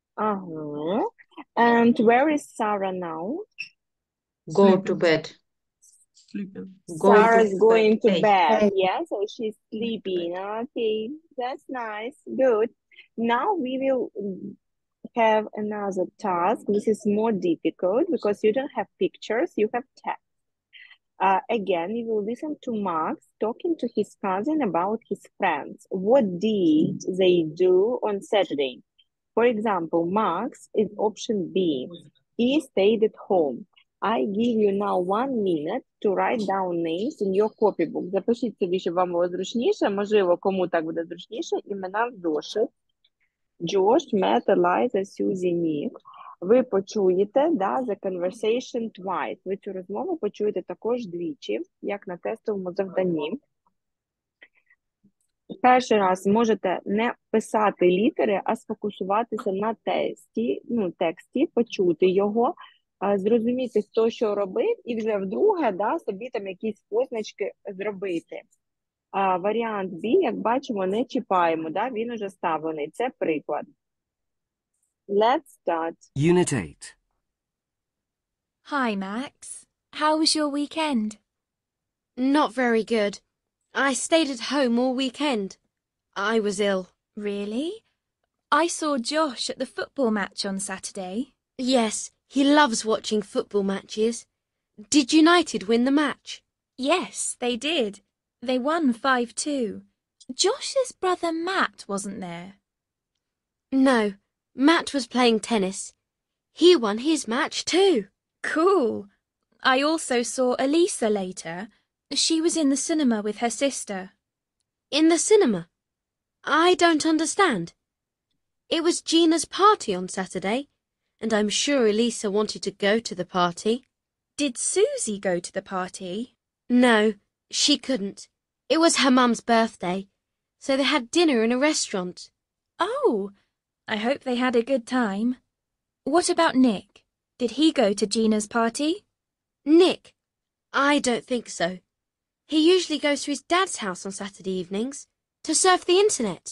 And where is Sarah now? Go to bed. Sarah's going to bed, yeah, so she's sleeping. Okay, that's nice, good. Now we will have another task. This is more difficult because you don't have pictures, you have text. Again, you will listen to Max talking to his cousin about his friends. What did they do on Saturday? For example, Max is option B. He stayed at home. I give you now 1 minute to write down names in your copybook. Запишіть собі, щоб вам було зручніше. Можливо, кому так буде зручніше. Імена в зошит. Джош, Мет, Елайза, Сюзі, Нік. ви почуєте the conversation twice. Ви цю розмову почуєте також двічі, як на тестовому завданні. Перший раз можете не писати літери, а сфокусуватися на тексті, почути його, зрозуміти, хто що робив, і вже вдруге собі там якісь позначки зробити. Варіант B, як бачимо, не чіпаємо, він уже ставлений. Це приклад. Let's start. Unit 8. Hi, Max. How was your weekend? Not very good. I stayed at home all weekend. I was ill. Really? I saw Josh at the football match on Saturday. Yes, he loves watching football matches. Did United win the match? Yes, they did. They won 5-2. Josh's brother Matt wasn't there. No, Matt was playing tennis. He won his match too. Cool. I also saw Elisa later. She was in the cinema with her sister. In the cinema? I don't understand. It was Gina's party on Saturday, and I'm sure Elisa wanted to go to the party. Did Susie go to the party? No, she couldn't. It was her mum's birthday, so they had dinner in a restaurant. Oh, I hope they had a good time. What about Nick? Did he go to Gina's party? Nick? I don't think so. He usually goes to his dad's house on Saturday evenings to surf the internet.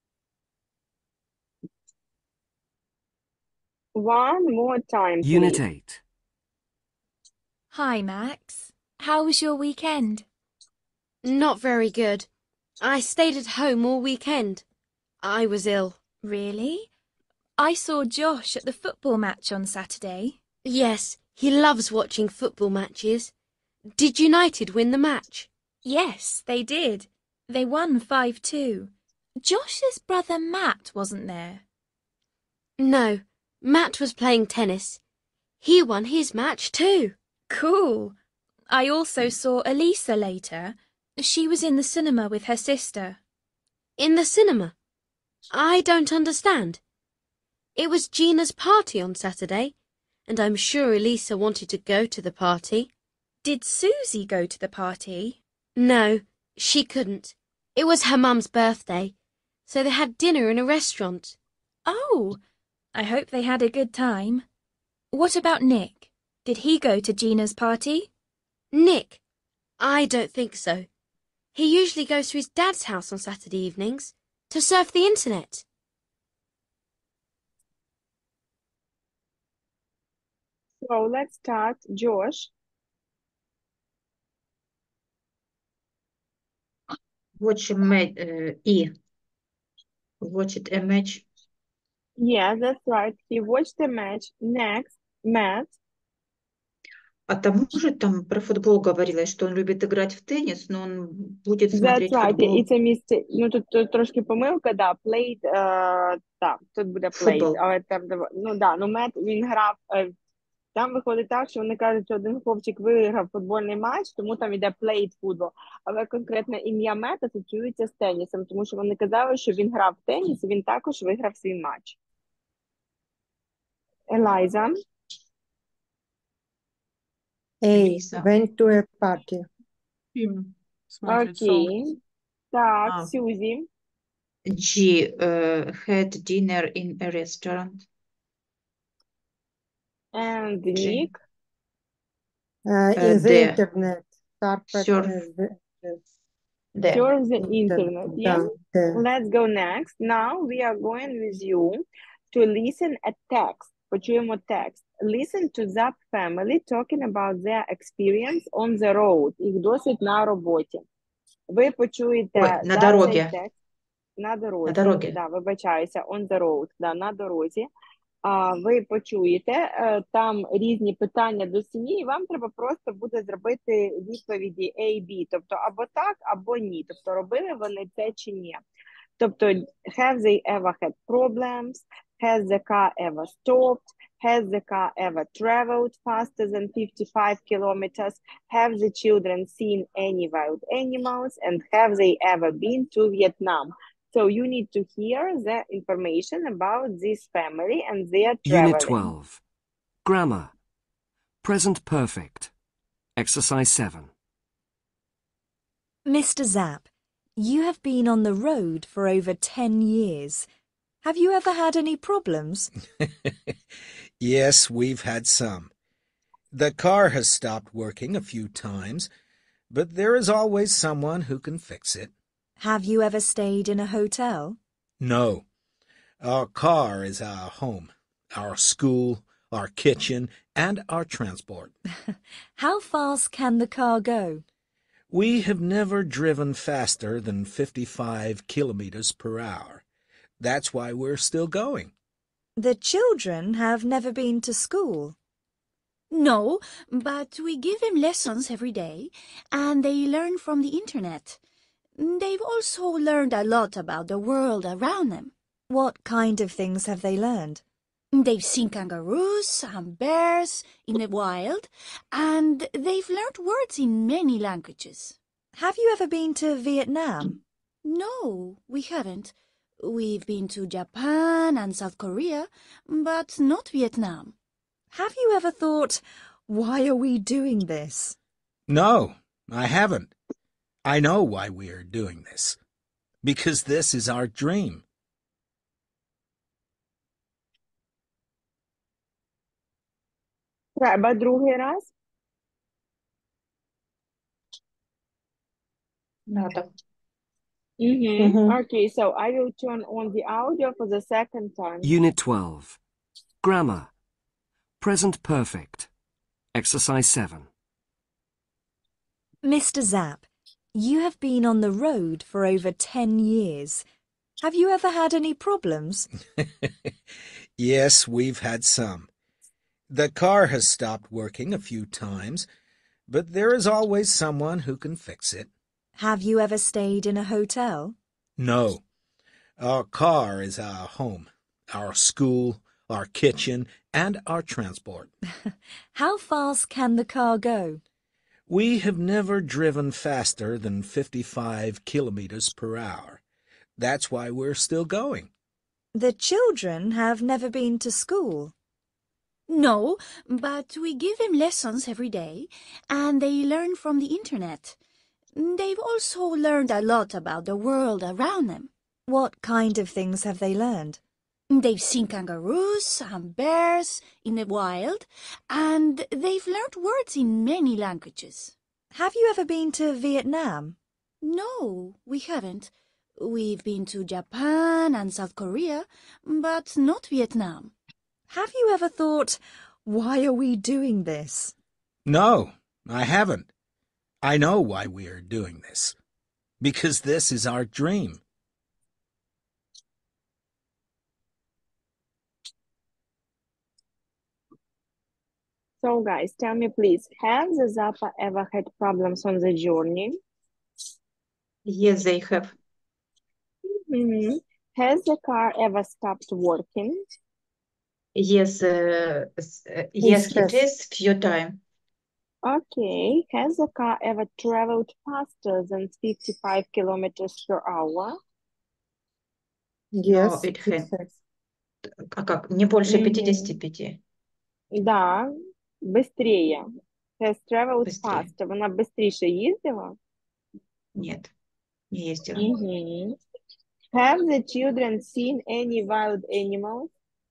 One more time, please. Unit 8. Hi, Max. How was your weekend? Not very good. I stayed at home all weekend. I was ill. Really? I saw Josh at the football match on Saturday. Yes, he loves watching football matches. Did United win the match? Yes, they did. They won 5-2. Josh's brother Matt wasn't there. No, Matt was playing tennis. He won his match too. Cool. I also saw Elisa later. She was in the cinema with her sister. In the cinema? I don't understand. It was Gina's party on Saturday, and I'm sure Elisa wanted to go to the party. Did Susie go to the party? No, she couldn't. It was her mum's birthday, so they had dinner in a restaurant. Oh, I hope they had a good time. What about Nick? Did he go to Gina's party? Nick? I don't think so. He usually goes to his dad's house on Saturday evenings to surf the internet. So let's start. Josh. Watch a match. Watched a match. Yeah, that's right. He watched the match. Next, Matt. А тому же там про футбол говорилось, что он любит играть в теннис, но он будет That's смотреть right. футбол. І це місце, тут трошки помилка, played, тут буде played, Футбол. але там, Мет, він грав, там виходить так, що вони кажуть, що один хлопчик виграв футбольний матч, тому там іде played football, але конкретно ім'я Мет асоціюється з тенісом, тому що вони казали, що він грав в теніс, і він також виграв свій матч. Eliza. A. Went to a party. Фильм смотрит, Окей. Так, А. Сьюзі. G. Had dinner in a restaurant. And G. Nick. In the Де? internet. Carpet Surf. Де? Surf the Да, internet. Yeah. да. Let's go next. Now we are going with you to listen a text. Почуємо текст. Listen to that family talking about their experience on the road. Їх досвід на роботі. Ви почуєте Ой, на цей дорогі. текст. На дорозі. На дорогі. Да, вибачаюся, on the road. Да, на дорозі. Ви почуєте там різні питання до сім'ї, і вам треба просто буде зробити відповіді A, B. Тобто або так, або ні. Тобто робили вони це чи ні. Тобто, have they ever had problems? Has the car ever stopped? Has the car ever traveled faster than 55 kilometers? Have the children seen any wild animals? And have they ever been to Vietnam? So you need to hear the information about this family and their Unit traveling. 12. Grammar. Present perfect. Exercise 7. Mr. Zapp, you have been on the road for over 10 years. Have you ever had any problems? Yes, we've had some. The car has stopped working a few times, but there is always someone who can fix it. Have you ever stayed in a hotel? No. Our car is our home, our school, our kitchen, and our transport. How fast can the car go? We have never driven faster than 55 kilometers per hour. That's why we're still going. The children have never been to school. No, but we give them lessons every day, and they learn from the internet. They've also learned a lot about the world around them. What kind of things have they learned? They've seen kangaroos and bears in the wild, and they've learned words in many languages. Have you ever been to Vietnam? No, we haven't. We've been to Japan and South Korea, but not Vietnam. Have you ever thought, why are we doing this? No, I haven't. I know why we're doing this. Because this is our dream. Треба другий раз? Надо. Okay, so I will turn on the audio for the second time. Unit 12. Grammar. Present perfect. Exercise 7. Mr. Zapp, you have been on the road for over 10 years. Have you ever had any problems? Yes, we've had some. The car has stopped working a few times, but there is always someone who can fix it. Have you ever stayed in a hotel? No. Our car is our home, our school, our kitchen, and our transport. How fast can the car go? We have never driven faster than 55 kilometers per hour. That's why we're still going. The children have never been to school. No, but we give them lessons every day, and they learn from the internet. They've also learned a lot about the world around them. What kind of things have they learned? They've seen kangaroos and bears in the wild, and they've learned words in many languages. Have you ever been to Vietnam? No, we haven't. We've been to Japan and South Korea, but not Vietnam. Have you ever thought, why are we doing this? No, I haven't. I know why we're doing this. Because this is our dream. So guys, tell me please, have the Zappa ever had problems on the journey? Yes, they have. Has the car ever stopped working? Yes, yes, it is few times. Okay. Has the car ever traveled faster than 55 kilometers per hour? Yes, it it has. has. А как? Не больше 55? Да, быстрее. Has traveled Быстрее. faster. Вона быстріше їздила? Нет, не ездила. Have the children seen any wild animals?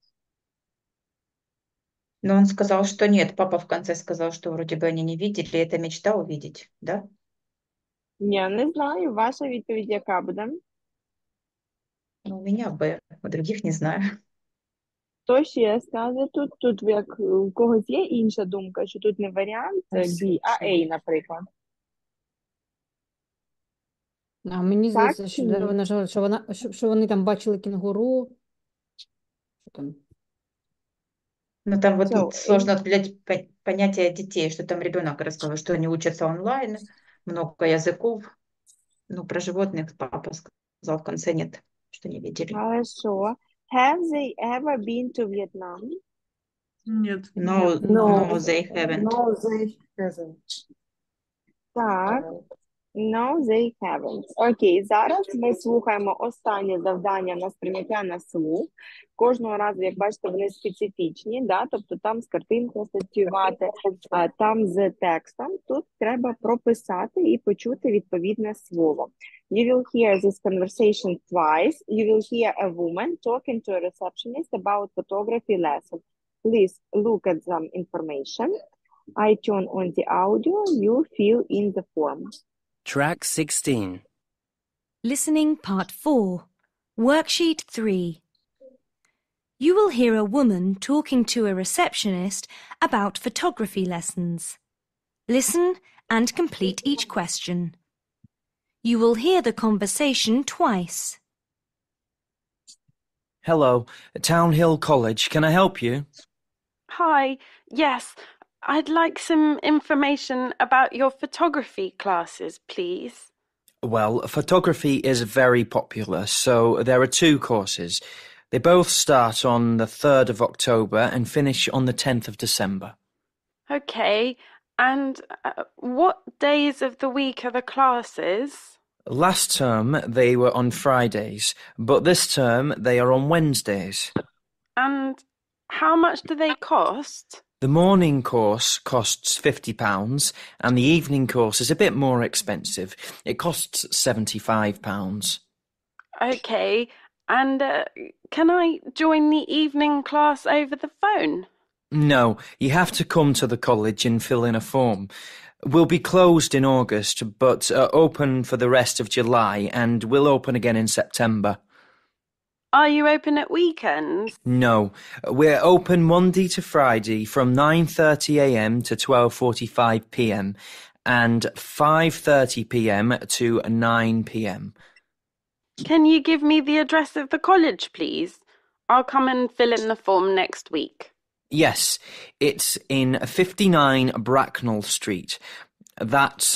Но он сказал, что нет. Папа в конце сказал, что вроде бы они не видели. Это мечта увидеть, да? Я не знаю. Ваша відповідь яка буде? Ну, у меня Б, у других не знаю. Хто ще скаже тут? Тут як у когось є інша думка, що тут не варіант B, а A, наприклад. А мені Так здається, чи що, ні? що вони там бачили кенгуру. Що там? Ну, там вот So, сложно определять понятие детей, что там ребенок рассказывал, что они учатся онлайн, много языков. Ну, про животных папа сказал в конце нет, что не видели. Хорошо. Have they ever been to Vietnam? Нет. No, they haven't. No, they haven't. Так. No, they haven't. Окей, зараз ми слухаємо останнє завдання на сприйняття на слух. Кожного разу, як бачите, вони специфічні, да? Тобто там з картинкою асоціювати, а там з текстом. Тут треба прописати і почути відповідне слово. You will hear this conversation twice. You will hear a woman talking to a receptionist about photography lesson. Please look at some information. I turn on the audio. You fill in the form. Track 16. Listening Part 4, Worksheet 3. You will hear a woman talking to a receptionist about photography lessons. Listen and complete each question. You will hear the conversation twice. Hello, Town Hill College. Can I help you? Hi, yes, I'd like some information about your photography classes, please. Well, photography is very popular, so there are 2 courses. They both start on the 3rd of October and finish on the 10th of December. Okay, and what days of the week are the classes? Last term, they were on Fridays, but this term, they are on Wednesdays. And how much do they cost? The morning course costs £50 and the evening course is a bit more expensive. It costs £75. Okay, and can I join the evening class over the phone? No, you have to come to the college and fill in a form. We'll be closed in August, but open for the rest of July and we'll open again in September. Are you open at weekends? No, we're open Monday to Friday from 9:30 a.m. to 12:45 p.m. and 5:30 p.m. to 9 p.m. Can you give me the address of the college, please? I'll come and fill in the form next week. Yes, it's in 59 Bracknell Street. That's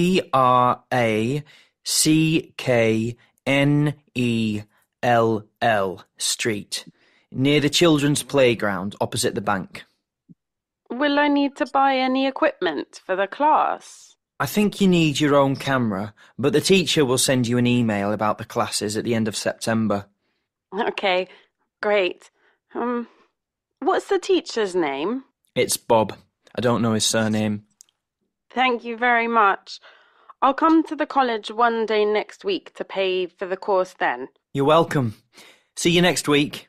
BRACKNELL Street, near the children's playground opposite the bank. Will I need to buy any equipment for the class? I think you need your own camera, but the teacher will send you an email about the classes at the end of September. Okay, great. What's the teacher's name? It's Bob. I don't know his surname. Thank you very much. I'll come to the college one day next week to pay for the course then. You're welcome. See you next week.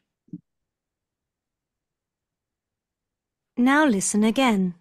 Now listen again.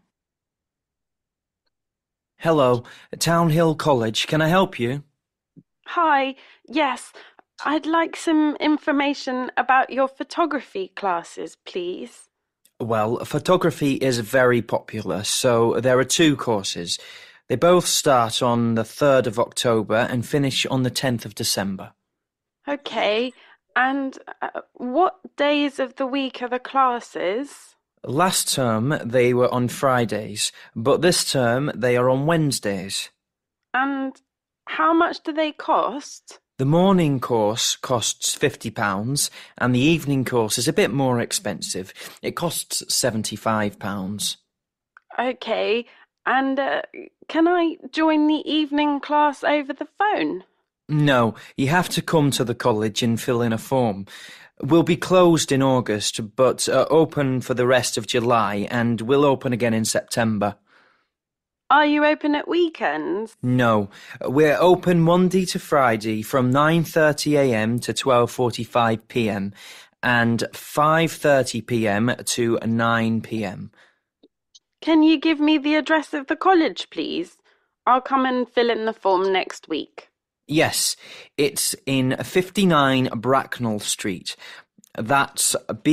Hello, Town Hill College. Can I help you? Hi, yes, I'd like some information about your photography classes, please. Well, photography is very popular, so there are 2 courses. They both start on the 3rd of October and finish on the 10th of December. Okay, and what days of the week are the classes? Last term, they were on Fridays, but this term, they are on Wednesdays. And how much do they cost? The morning course costs £50 and the evening course is a bit more expensive. It costs £75. Okay, and can I join the evening class over the phone? No, you have to come to the college and fill in a form. We'll be closed in August, but open for the rest of July and we'll open again in September. Are you open at weekends? No, we're open Monday to Friday from 9:30 a.m. to 12:45 p.m. and 5:30 p.m. to 9 p.m. Can you give me the address of the college, please? I'll come and fill in the form next week. Yes, it's in 59 Bracknell Street. That's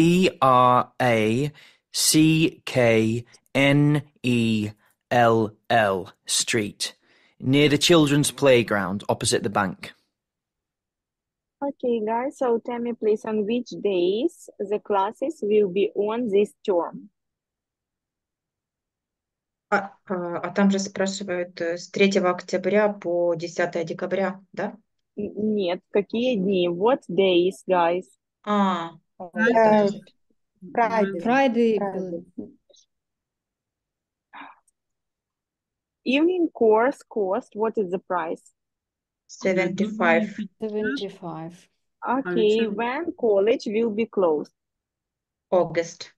BRACKNELL Street, near the children's playground opposite the bank. Okay, guys, so tell me please on which days the classes will be on this term. А там же спрашивают с 3 октября по 10 декабря, да? Нет, какие дни? What days, guys? Friday. Friday. Evening course cost, what is the price? 75. 75. Okay, when college will be closed? August.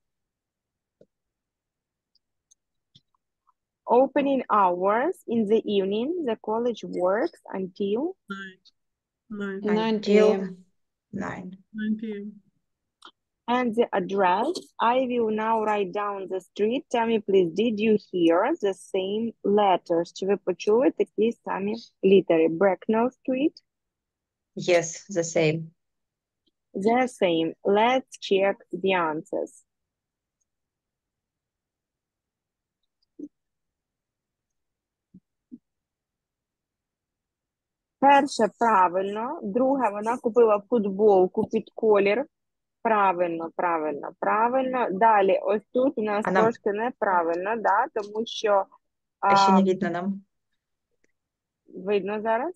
Opening hours in the evening, the college works until 9 Until p.m. 9. 9 p.m. And the address, I will now write down the street. Tell me, please, did you hear the same letters? Чи ви почули такі самі літери? Bracknell Street? Yes, the same. The same. Let's check the answers. Перше правильно, друге, вона купила футболку під колір. Правильно, правильно, правильно. Далі, ось тут у нас А нам- трошки неправильно, да, тому що А ще не видно нам. видно зараз.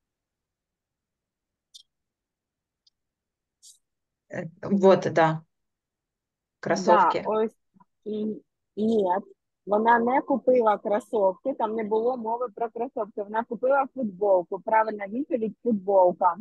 Вот, да. Кроссовки. Да, ось ні, вона не купила кросовки, там не було мови про кросовки. Вона купила футболку. Правильна відповідь – футболка.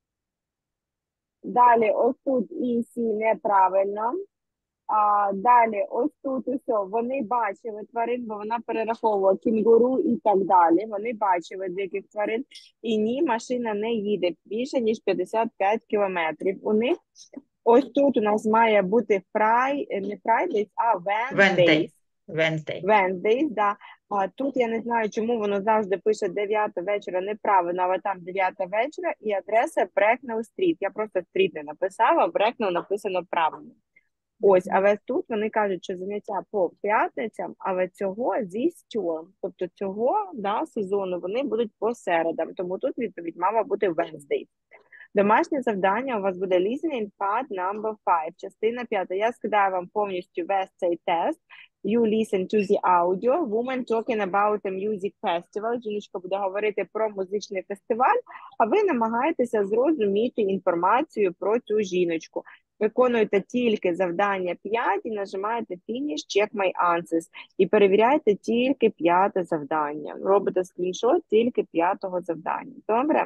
Далі, ось тут інші неправильно. Далі, ось тут усе. Вони бачили тварин, бо вона перераховувала кінгуру і так далі. Вони бачили диких тварин. І ні, машина не їде більше, ніж 55 кілометрів. У них ось тут у нас має бути не Fridays, а Wednesdays. Wednesdays, да. Тут я не знаю, чому воно завжди пише 9 вечора неправильно, але там 9 вечора і адреса Bracknell Street. Я просто Street не написала, Bracknell написано правильно. Ось, але тут вони кажуть, що заняття по п'ятницям, але цього зі storm, тобто цього сезону вони будуть по середам, тому тут відповідь мала бути Wednesday. Домашнє завдання у вас буде listening part number 5, частина 5. Я скидаю вам повністю весь цей тест. You listen to the audio. Woman talking about a music festival. Жіночка буде говорити про музичний фестиваль, а ви намагаєтеся зрозуміти інформацію про цю жіночку. Виконуєте тільки завдання 5 і нажимаєте Finish, Check My Answers. І перевіряйте тільки 5-те завдання. Робите скріншот тільки 5-го завдання. Добре?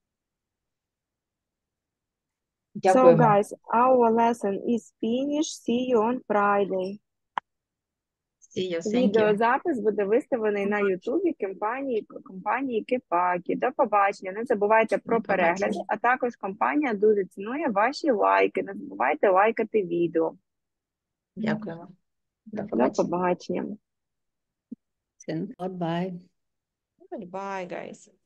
So, guys, our lesson is finished. See you on Friday. See you, thank you. Відеозапис буде виставлений на Ютубі компанії Кипакі. До побачення. Не забувайте про перегляди, а також компанія дуже цінує ваші лайки. Не забувайте лайкати відео. Дякуємо. До побачення. Goodbye. Goodbye, guys.